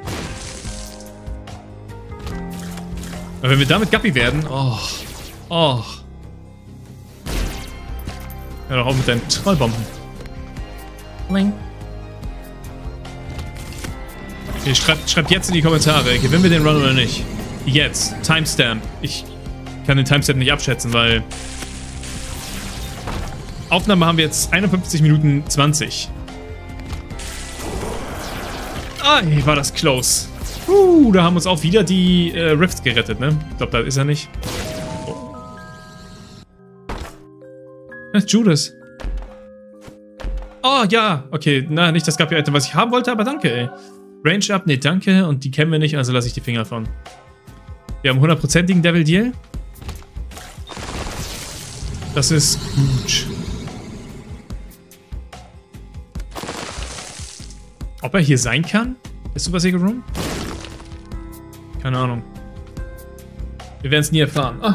Aber wenn wir damit Guppy werden, oh. Oh. Ja, doch auch mit deinen Trollbomben. Bling. Okay, schreibt, schreibt jetzt in die Kommentare, gewinnen wir den Run oder nicht? Jetzt. Timestamp. Ich kann den Timestamp nicht abschätzen, weil... Aufnahme haben wir jetzt einundfünfzig Minuten zwanzig. Ah, war das close. Uh, da haben uns auch wieder die äh, Rifts gerettet, ne? Ich glaube, da ist er nicht. Oh. Das ist Judas. Oh, ja. Okay, na, nicht das Guppy-Item, was ich haben wollte, aber danke, ey. Range up, ne, danke. Und die kennen wir nicht, also lasse ich die Finger von. Wir haben hundertprozentigen Devil Deal. Das ist gut. Ob er hier sein kann? Der Super Secret Room? Keine Ahnung. Wir werden es nie erfahren. Ah.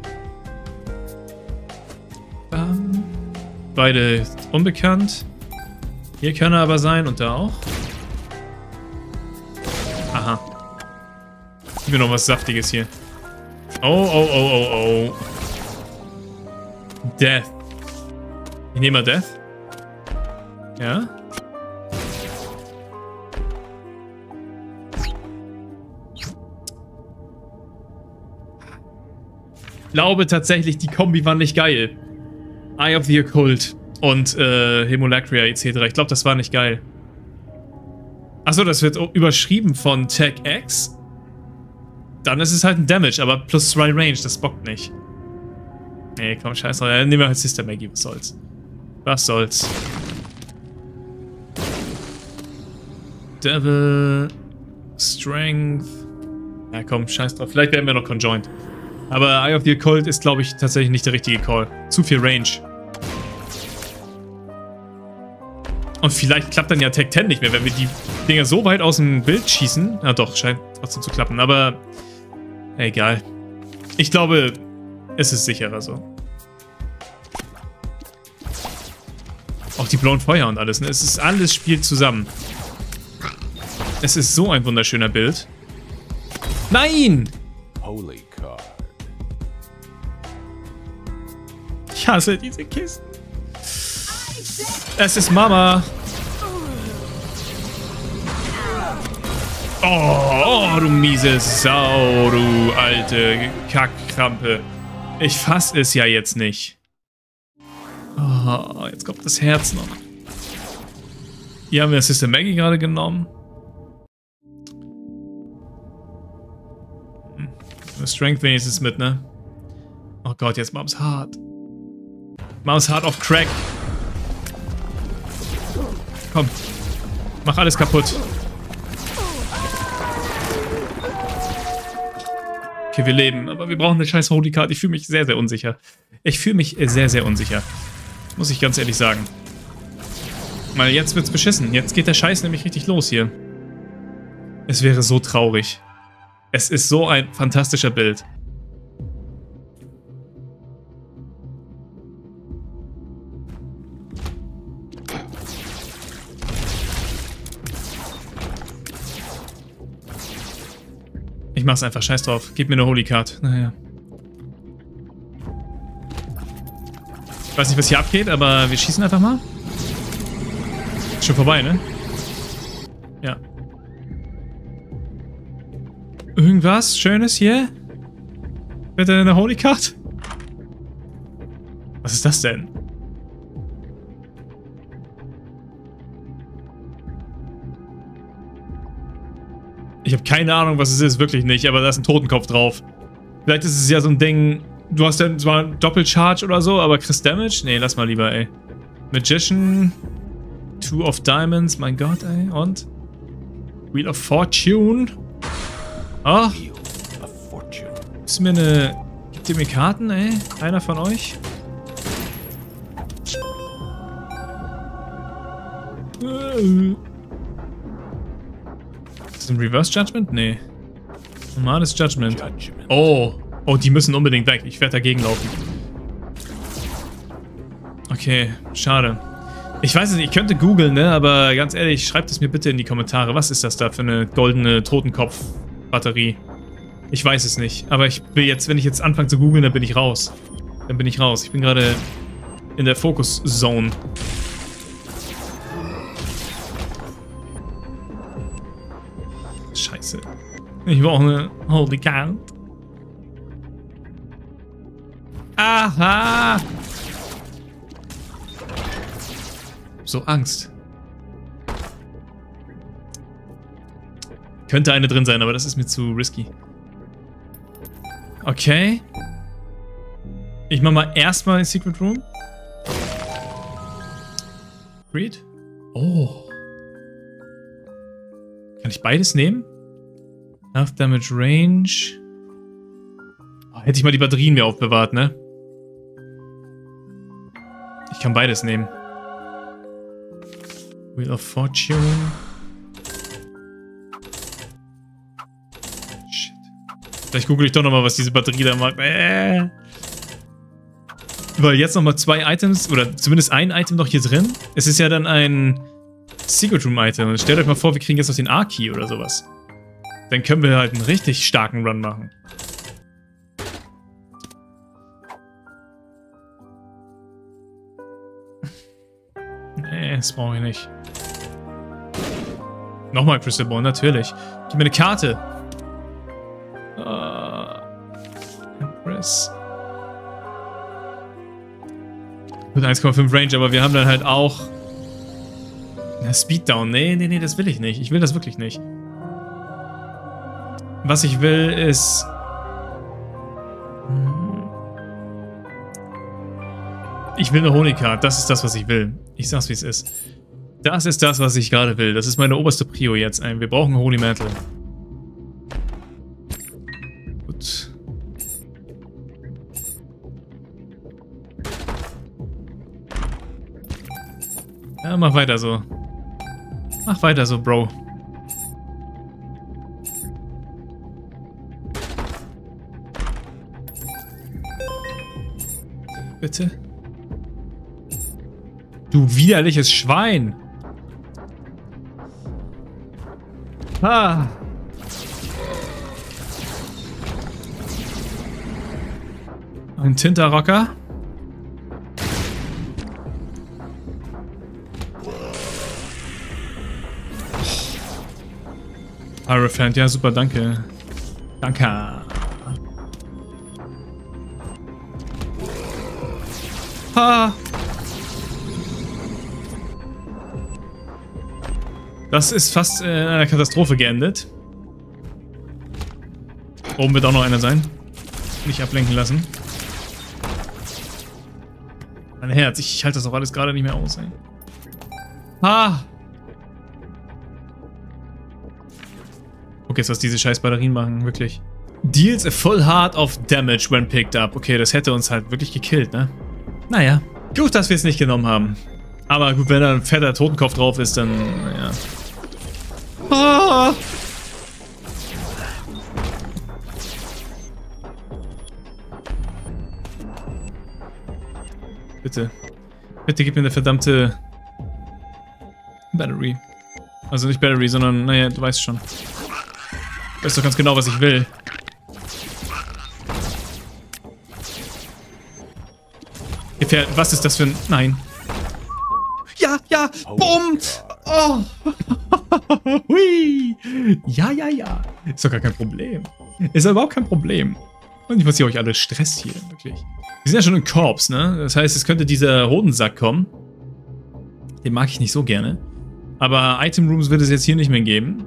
Um, beide unbekannt. Hier kann er aber sein und da auch. Aha. Gib mir noch was Saftiges hier. Oh, oh, oh, oh, oh. Death. Ich nehme mal Death. Ja. Ich glaube tatsächlich, die Kombi war nicht geil. Eye of the Occult und äh, Hemolacria et cetera. Ich glaube, das war nicht geil. Achso, das wird überschrieben von Tech X. Dann ist es halt ein Damage, aber plus zwei Range, das bockt nicht. Nee, komm, scheiß drauf. Nehmen wir halt Sister Maggie, was soll's. Was soll's. Devil. Strength. Ja, komm, scheiß drauf. Vielleicht werden wir noch conjoined. Aber Eye of the Occult ist, glaube ich, tatsächlich nicht der richtige Call. Zu viel Range. Und vielleicht klappt dann ja Tech zehn nicht mehr, wenn wir die Dinger so weit aus dem Bild schießen. Ja doch, scheint trotzdem zu klappen, aber egal. Ich glaube, es ist sicherer so. Auch die blauen Feuer und alles, ne? Es ist alles spielt zusammen. Es ist so ein wunderschöner Bild. Nein! Holy card. Ich hasse diese Kisten. Es ist Mama. Oh, oh, du miese Sau, du alte Kackkrampe. Ich fass es ja jetzt nicht. Oh, jetzt kommt das Herz noch. Hier haben wir Sister Maggie gerade genommen. Hm. Strength wenigstens mit, ne? Oh Gott, jetzt Mom's Heart. Mom's Heart auf Crack. Komm. Mach alles kaputt. Okay, wir leben, aber wir brauchen eine scheiß Holy Card. Ich fühle mich sehr, sehr unsicher. Ich fühle mich sehr, sehr unsicher. Muss ich ganz ehrlich sagen. Weil jetzt wird's beschissen. Jetzt geht der Scheiß nämlich richtig los hier. Es wäre so traurig. Es ist so ein fantastischer Bild. Ich mach's einfach, scheiß drauf. Gib mir eine Holy Card. Naja. Ich weiß nicht, was hier abgeht, aber wir schießen einfach mal. Ist schon vorbei, ne? Ja. Irgendwas Schönes hier? Bitte eine Holy Card? Was ist das denn? Ich habe keine Ahnung, was es ist, wirklich nicht, aber da ist ein Totenkopf drauf. Vielleicht ist es ja so ein Ding, du hast ja zwar Doppelcharge oder so, aber kriegst Damage? Nee, lass mal lieber, ey. Magician, Two of Diamonds, mein Gott, ey, und? Wheel of Fortune. Ach. Ist mir eine... Gibt ihr mir Karten, ey? Einer von euch? Ist das ein Reverse Judgment? Nee. Normales Judgment. Oh. Oh, die müssen unbedingt weg. Ich werde dagegen laufen. Okay, schade. Ich weiß es nicht, ich könnte googeln, ne? Aber ganz ehrlich, schreibt es mir bitte in die Kommentare. Was ist das da für eine goldene Totenkopf-Batterie? Ich weiß es nicht. Aber ich will jetzt, wenn ich jetzt anfange zu googeln, dann bin ich raus. Dann bin ich raus. Ich bin gerade in der Focus-Zone. Scheiße. Ich brauche eine Holy Card. Aha! So Angst. Könnte eine drin sein, aber das ist mir zu risky. Okay. Ich mach mal erstmal den Secret Room. Greed? Oh. Kann ich beides nehmen? Enough Damage Range. Oh, hätte ich mal die Batterien mir aufbewahrt, ne? Ich kann beides nehmen. Wheel of Fortune. Shit. Vielleicht google ich doch nochmal, was diese Batterie da macht. Äh. Weil jetzt nochmal zwei Items, oder zumindest ein Item noch hier drin. Es ist ja dann ein Secret Room Item. Und stellt euch mal vor, wir kriegen jetzt noch den A-Key oder sowas. Dann können wir halt einen richtig starken Run machen. Nee, das brauche ich nicht. Nochmal Crystal Ball, natürlich. Gib mir eine Karte. Uh, Empress. Mit eins Komma fünf Range, aber wir haben dann halt auch... Na, Speeddown. Nee, nee, nee, das will ich nicht. Ich will das wirklich nicht. Was ich will, ist... Ich will eine Honeycard. Das ist das, was ich will. Ich sag's, wie es ist. Das ist das, was ich gerade will. Das ist meine oberste Prio jetzt. Wir brauchen Holy Mantle. Gut. Ja, mach weiter so. Mach weiter so, Bro. Bitte? Du widerliches Schwein! Ah! Ein Tinterrocker. Hierophant, ja super, danke. Danke. Ha! Das ist fast äh, in einer Katastrophe geendet. Oben wird auch noch einer sein. Nicht ablenken lassen. Mein Herz, ich, ich halte das auch alles gerade nicht mehr aus, ey. Ah! Okay, jetzt was diese scheiß Batterien machen, wirklich. Deals a full heart of damage when picked up. Okay, das hätte uns halt wirklich gekillt, ne? Naja. Gut, dass wir es nicht genommen haben. Aber gut, wenn da ein fetter Totenkopf drauf ist, dann, naja. Ah! Bitte. Bitte gib mir eine verdammte Battery. Also nicht Battery, sondern, naja, du weißt schon. Du weißt doch ganz genau, was ich will. Gefähr was ist das für ein... Nein. Ja, ja, bumm! Oh! Hui! Ja, ja, ja. Ist doch gar kein Problem. Ist doch überhaupt kein Problem. Und nicht, was hier euch alle stresst hier, wirklich. Wir sind ja schon in Korps, ne? Das heißt, es könnte dieser Hodensack kommen. Den mag ich nicht so gerne. Aber Item Rooms wird es jetzt hier nicht mehr geben.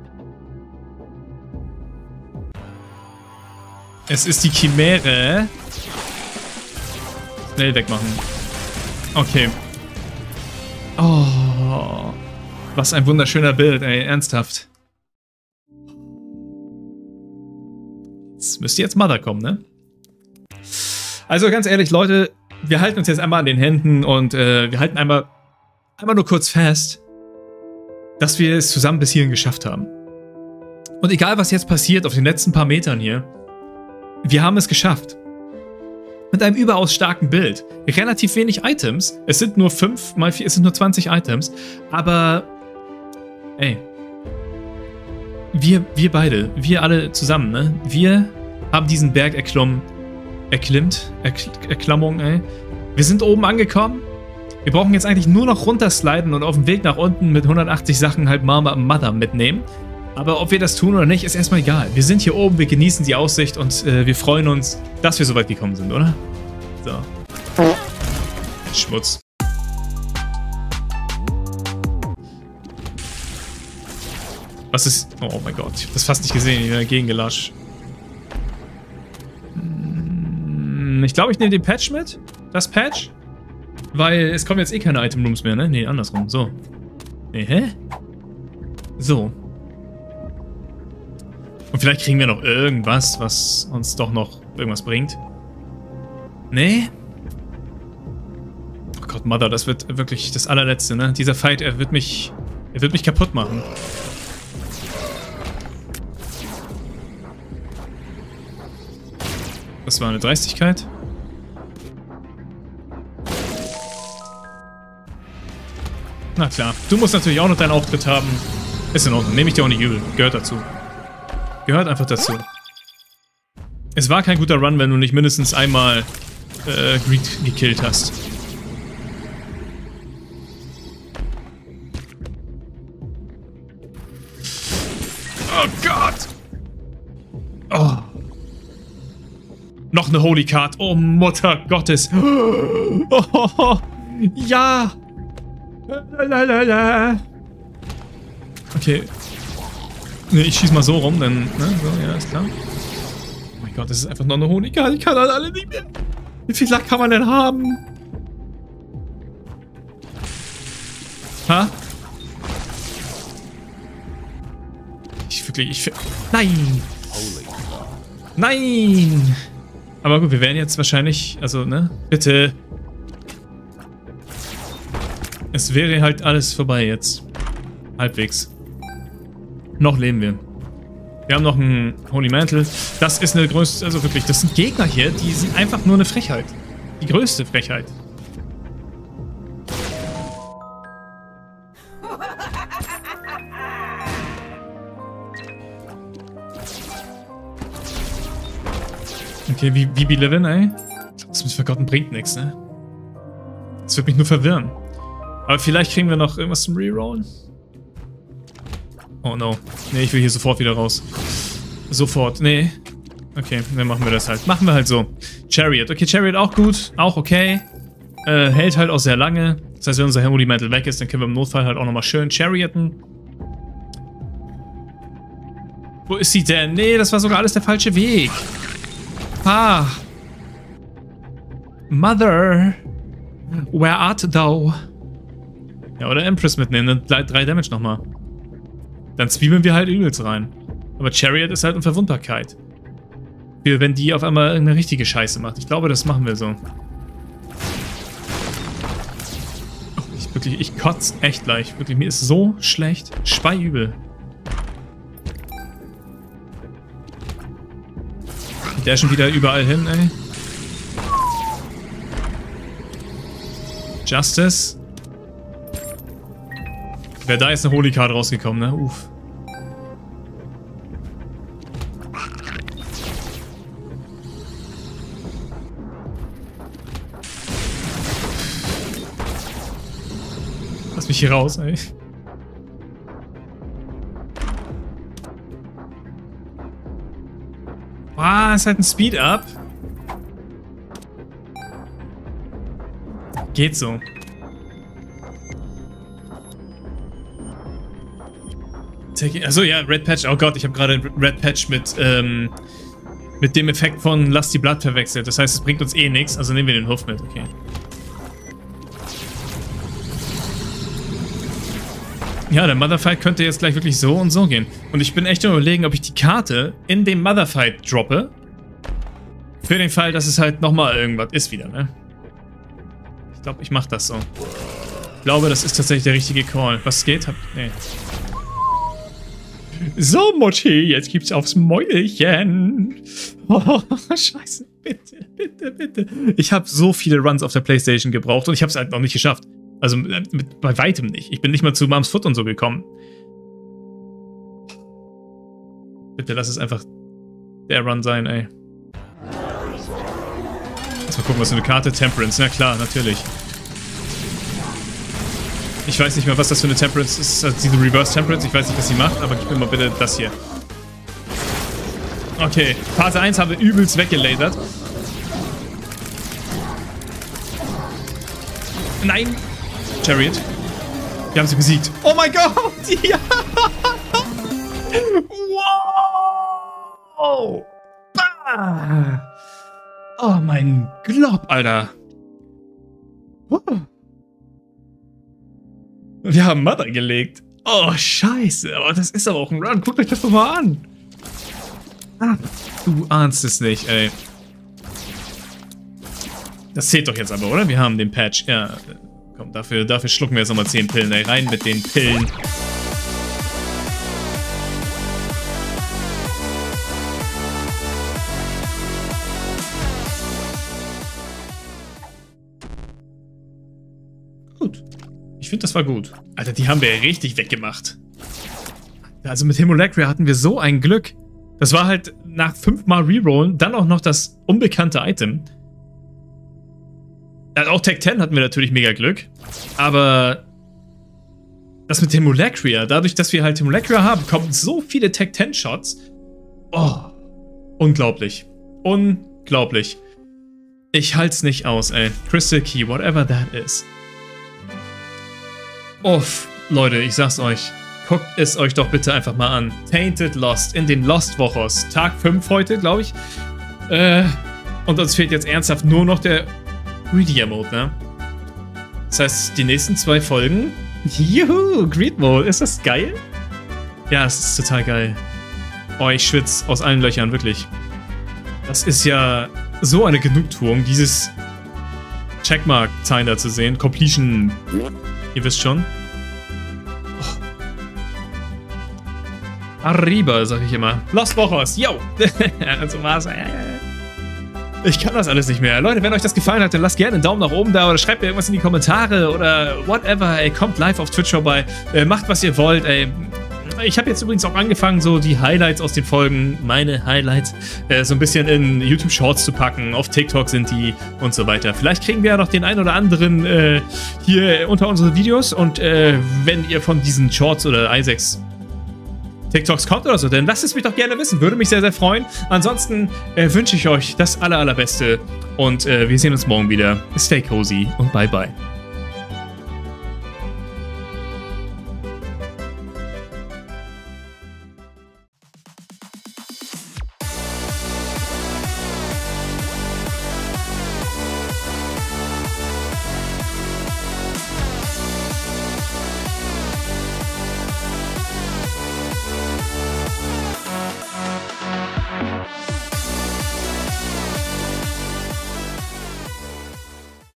Es ist die Chimäre. Schnell wegmachen. Okay. Oh. Was ein wunderschöner Bild, ey. Ernsthaft. Jetzt müsste jetzt Mother kommen, ne? Also ganz ehrlich, Leute, wir halten uns jetzt einmal an den Händen und äh, wir halten einmal, einmal nur kurz fest, dass wir es zusammen bis hierhin geschafft haben. Und egal, was jetzt passiert auf den letzten paar Metern hier, wir haben es geschafft. mit einem überaus starken Bild. Relativ wenig Items. Es sind nur fünf mal vier, es sind nur zwanzig Items. Aber, ey, wir, wir beide, wir alle zusammen, ne? Wir haben diesen Berg erklommen, erklimmt, Erkl Erklammung, ey. Wir sind oben angekommen. Wir brauchen jetzt eigentlich nur noch runtersliden und auf dem Weg nach unten mit hundertachtzig Sachen halt Mama Mother mitnehmen. Aber ob wir das tun oder nicht, ist erstmal egal. Wir sind hier oben, wir genießen die Aussicht und äh, wir freuen uns, dass wir so weit gekommen sind, oder? So. Schmutz. Was ist... Oh mein Gott, ich hab das fast nicht gesehen. Ich bin dagegen gelatscht. Ich glaube, ich nehme den Patch mit. Das Patch. Weil es kommen jetzt eh keine Item Rooms mehr, ne? Ne, andersrum. So. Nee, hä? So. Und vielleicht kriegen wir noch irgendwas, was uns doch noch irgendwas bringt. Nee. Oh Gott, Mother, das wird wirklich das allerletzte, ne? Dieser Fight, er wird mich... Er wird mich kaputt machen. Das war eine Dreistigkeit. Na klar, du musst natürlich auch noch deinen Auftritt haben. Ist in Ordnung, nehme ich dir auch nicht übel. Gehört dazu. Gehört einfach dazu. Es war kein guter Run, wenn du nicht mindestens einmal äh, Greed gekillt hast. Oh Gott! Oh. Noch eine Holy Card. Oh, Mutter Gottes. Oh, oh, oh. Ja! Lalalala. Okay. Ne, ich schieß mal so rum, dann, ne, so, ja, ist klar. Oh mein Gott, das ist einfach noch eine Holy Card. Ich kann halt alle nicht mehr. Wie viel Lack kann man denn haben? Ha? Ich wirklich, ich... Nein! Nein! Aber gut, wir werden jetzt wahrscheinlich, also, ne? Bitte. Es wäre halt alles vorbei jetzt. Halbwegs. Noch leben wir. Wir haben noch einen Holy Mantle. Das ist eine größte, also wirklich, das sind Gegner hier, die sind einfach nur eine Frechheit. Die größte Frechheit. Okay, wie, wie Belivin, ey? Das mit Vergotten bringt nichts, ne? Das wird mich nur verwirren. Aber vielleicht kriegen wir noch irgendwas zum Rerollen. Oh no. Nee, ich will hier sofort wieder raus. Sofort. Nee. Okay, dann machen wir das halt. Machen wir halt so. Chariot. Okay, Chariot auch gut. Auch okay. Äh, hält halt auch sehr lange. Das heißt, wenn unser Holy Mantle weg ist, dann können wir im Notfall halt auch nochmal schön charioten. Wo ist sie denn? Nee, das war sogar alles der falsche Weg. Ah. Mother. Where art thou? Ja, oder Empress mitnehmen, dann drei Damage nochmal. Dann zwiebeln wir halt übelst rein. Aber Chariot ist halt eine Verwundbarkeit. Für wenn die auf einmal irgendeine richtige Scheiße macht. Ich glaube, das machen wir so. Oh, ich, wirklich, ich kotze echt gleich. Wirklich, mir ist so schlecht. Speiübel. Der ist schon wieder überall hin, ey. Justice. Wäre da jetzt eine Holy Card rausgekommen, ne? Uff. Lass mich hier raus, ey. Ah, ist halt ein Speed-Up. Geht so. Also ja, Red Patch. Oh Gott, ich habe gerade Red Patch mit, ähm, mit dem Effekt von Lusty Blood verwechselt. Das heißt, es bringt uns eh nichts. Also nehmen wir den Huff mit, okay. Ja, der Motherfight könnte jetzt gleich wirklich so und so gehen. Und ich bin echt überlegen, ob ich die Karte in dem Motherfight droppe. Für den Fall, dass es halt nochmal irgendwas ist wieder, ne? Ich glaube, ich mache das so. Ich glaube, das ist tatsächlich der richtige Call. Was geht? Hab, nee. So, Mochi, jetzt gibt's aufs Mäulchen. Oh, scheiße. bitte, bitte, bitte. Ich habe so viele Runs auf der PlayStation gebraucht und ich habe es halt noch nicht geschafft. Also mit, bei weitem nicht. Ich bin nicht mal zu Moms Foot und so gekommen. Bitte lass es einfach der Run sein, ey. Lass mal gucken, was für eine Karte. Temperance, na klar, natürlich. Ich weiß nicht mehr, was das für eine Temperance ist. Also diese Reverse Temperance, ich weiß nicht, was sie macht, aber gib mir mal bitte das hier. Okay, Phase eins haben wir übelst weggelasert. Nein! Chariot. Wir haben sie besiegt. Oh mein Gott! Ja! Wow! Ah. Oh mein Glob, Alter. Wir haben Mother gelegt. Oh, scheiße. Aber das ist aber auch ein Run. Guckt euch das doch mal an. Ah, du ahnst es nicht, ey. Das zählt doch jetzt aber, oder? Wir haben den Patch. Ja, komm, dafür, dafür schlucken wir jetzt nochmal zehn Pillen, ey. Rein mit den Pillen. Gut. Ich finde, das war gut. Alter, die haben wir ja richtig weggemacht. Also mit Hemolacria hatten wir so ein Glück. Das war halt nach fünfmal Rerollen dann auch noch das unbekannte Item. Also auch Tech zehn hatten wir natürlich mega Glück. Aber das mit Hemolacria, dadurch, dass wir halt Hemolacria haben, kommen so viele Tech zehn Shots. Oh, unglaublich. Unglaublich. Ich halt's nicht aus, ey. Crystal Key, whatever that is. Uff, Leute, ich sag's euch. Guckt es euch doch bitte einfach mal an. Tainted Lost in den Lost Wochos. Tag fünf heute, glaube ich. Äh, und uns fehlt jetzt ernsthaft nur noch der Greedier Mode, ne? Das heißt, die nächsten zwei Folgen. Juhu, Greed Mode. Ist das geil? Ja, es ist total geil. Oh, ich schwitze aus allen Löchern, wirklich. Das ist ja so eine Genugtuung, dieses Checkmark-Zeichen da zu sehen. Completion. Ihr wisst schon. Arriba, sag ich immer. Lost Wochos, yo! Also war's. Ich kann das alles nicht mehr. Leute, wenn euch das gefallen hat, dann lasst gerne einen Daumen nach oben da oder schreibt mir irgendwas in die Kommentare oder whatever. Ey, kommt live auf Twitch vorbei. Äh, macht, was ihr wollt, ey. Ich habe jetzt übrigens auch angefangen, so die Highlights aus den Folgen, meine Highlights, äh, so ein bisschen in YouTube Shorts zu packen. Auf TikTok sind die und so weiter. Vielleicht kriegen wir ja noch den einen oder anderen äh, hier unter unsere Videos. Und äh, wenn ihr von diesen Shorts oder Isaacs TikToks kommt oder so, dann lasst es mich doch gerne wissen. Würde mich sehr, sehr freuen. Ansonsten äh, wünsche ich euch das aller, allerbeste. Und äh, wir sehen uns morgen wieder. Stay cozy und bye, bye.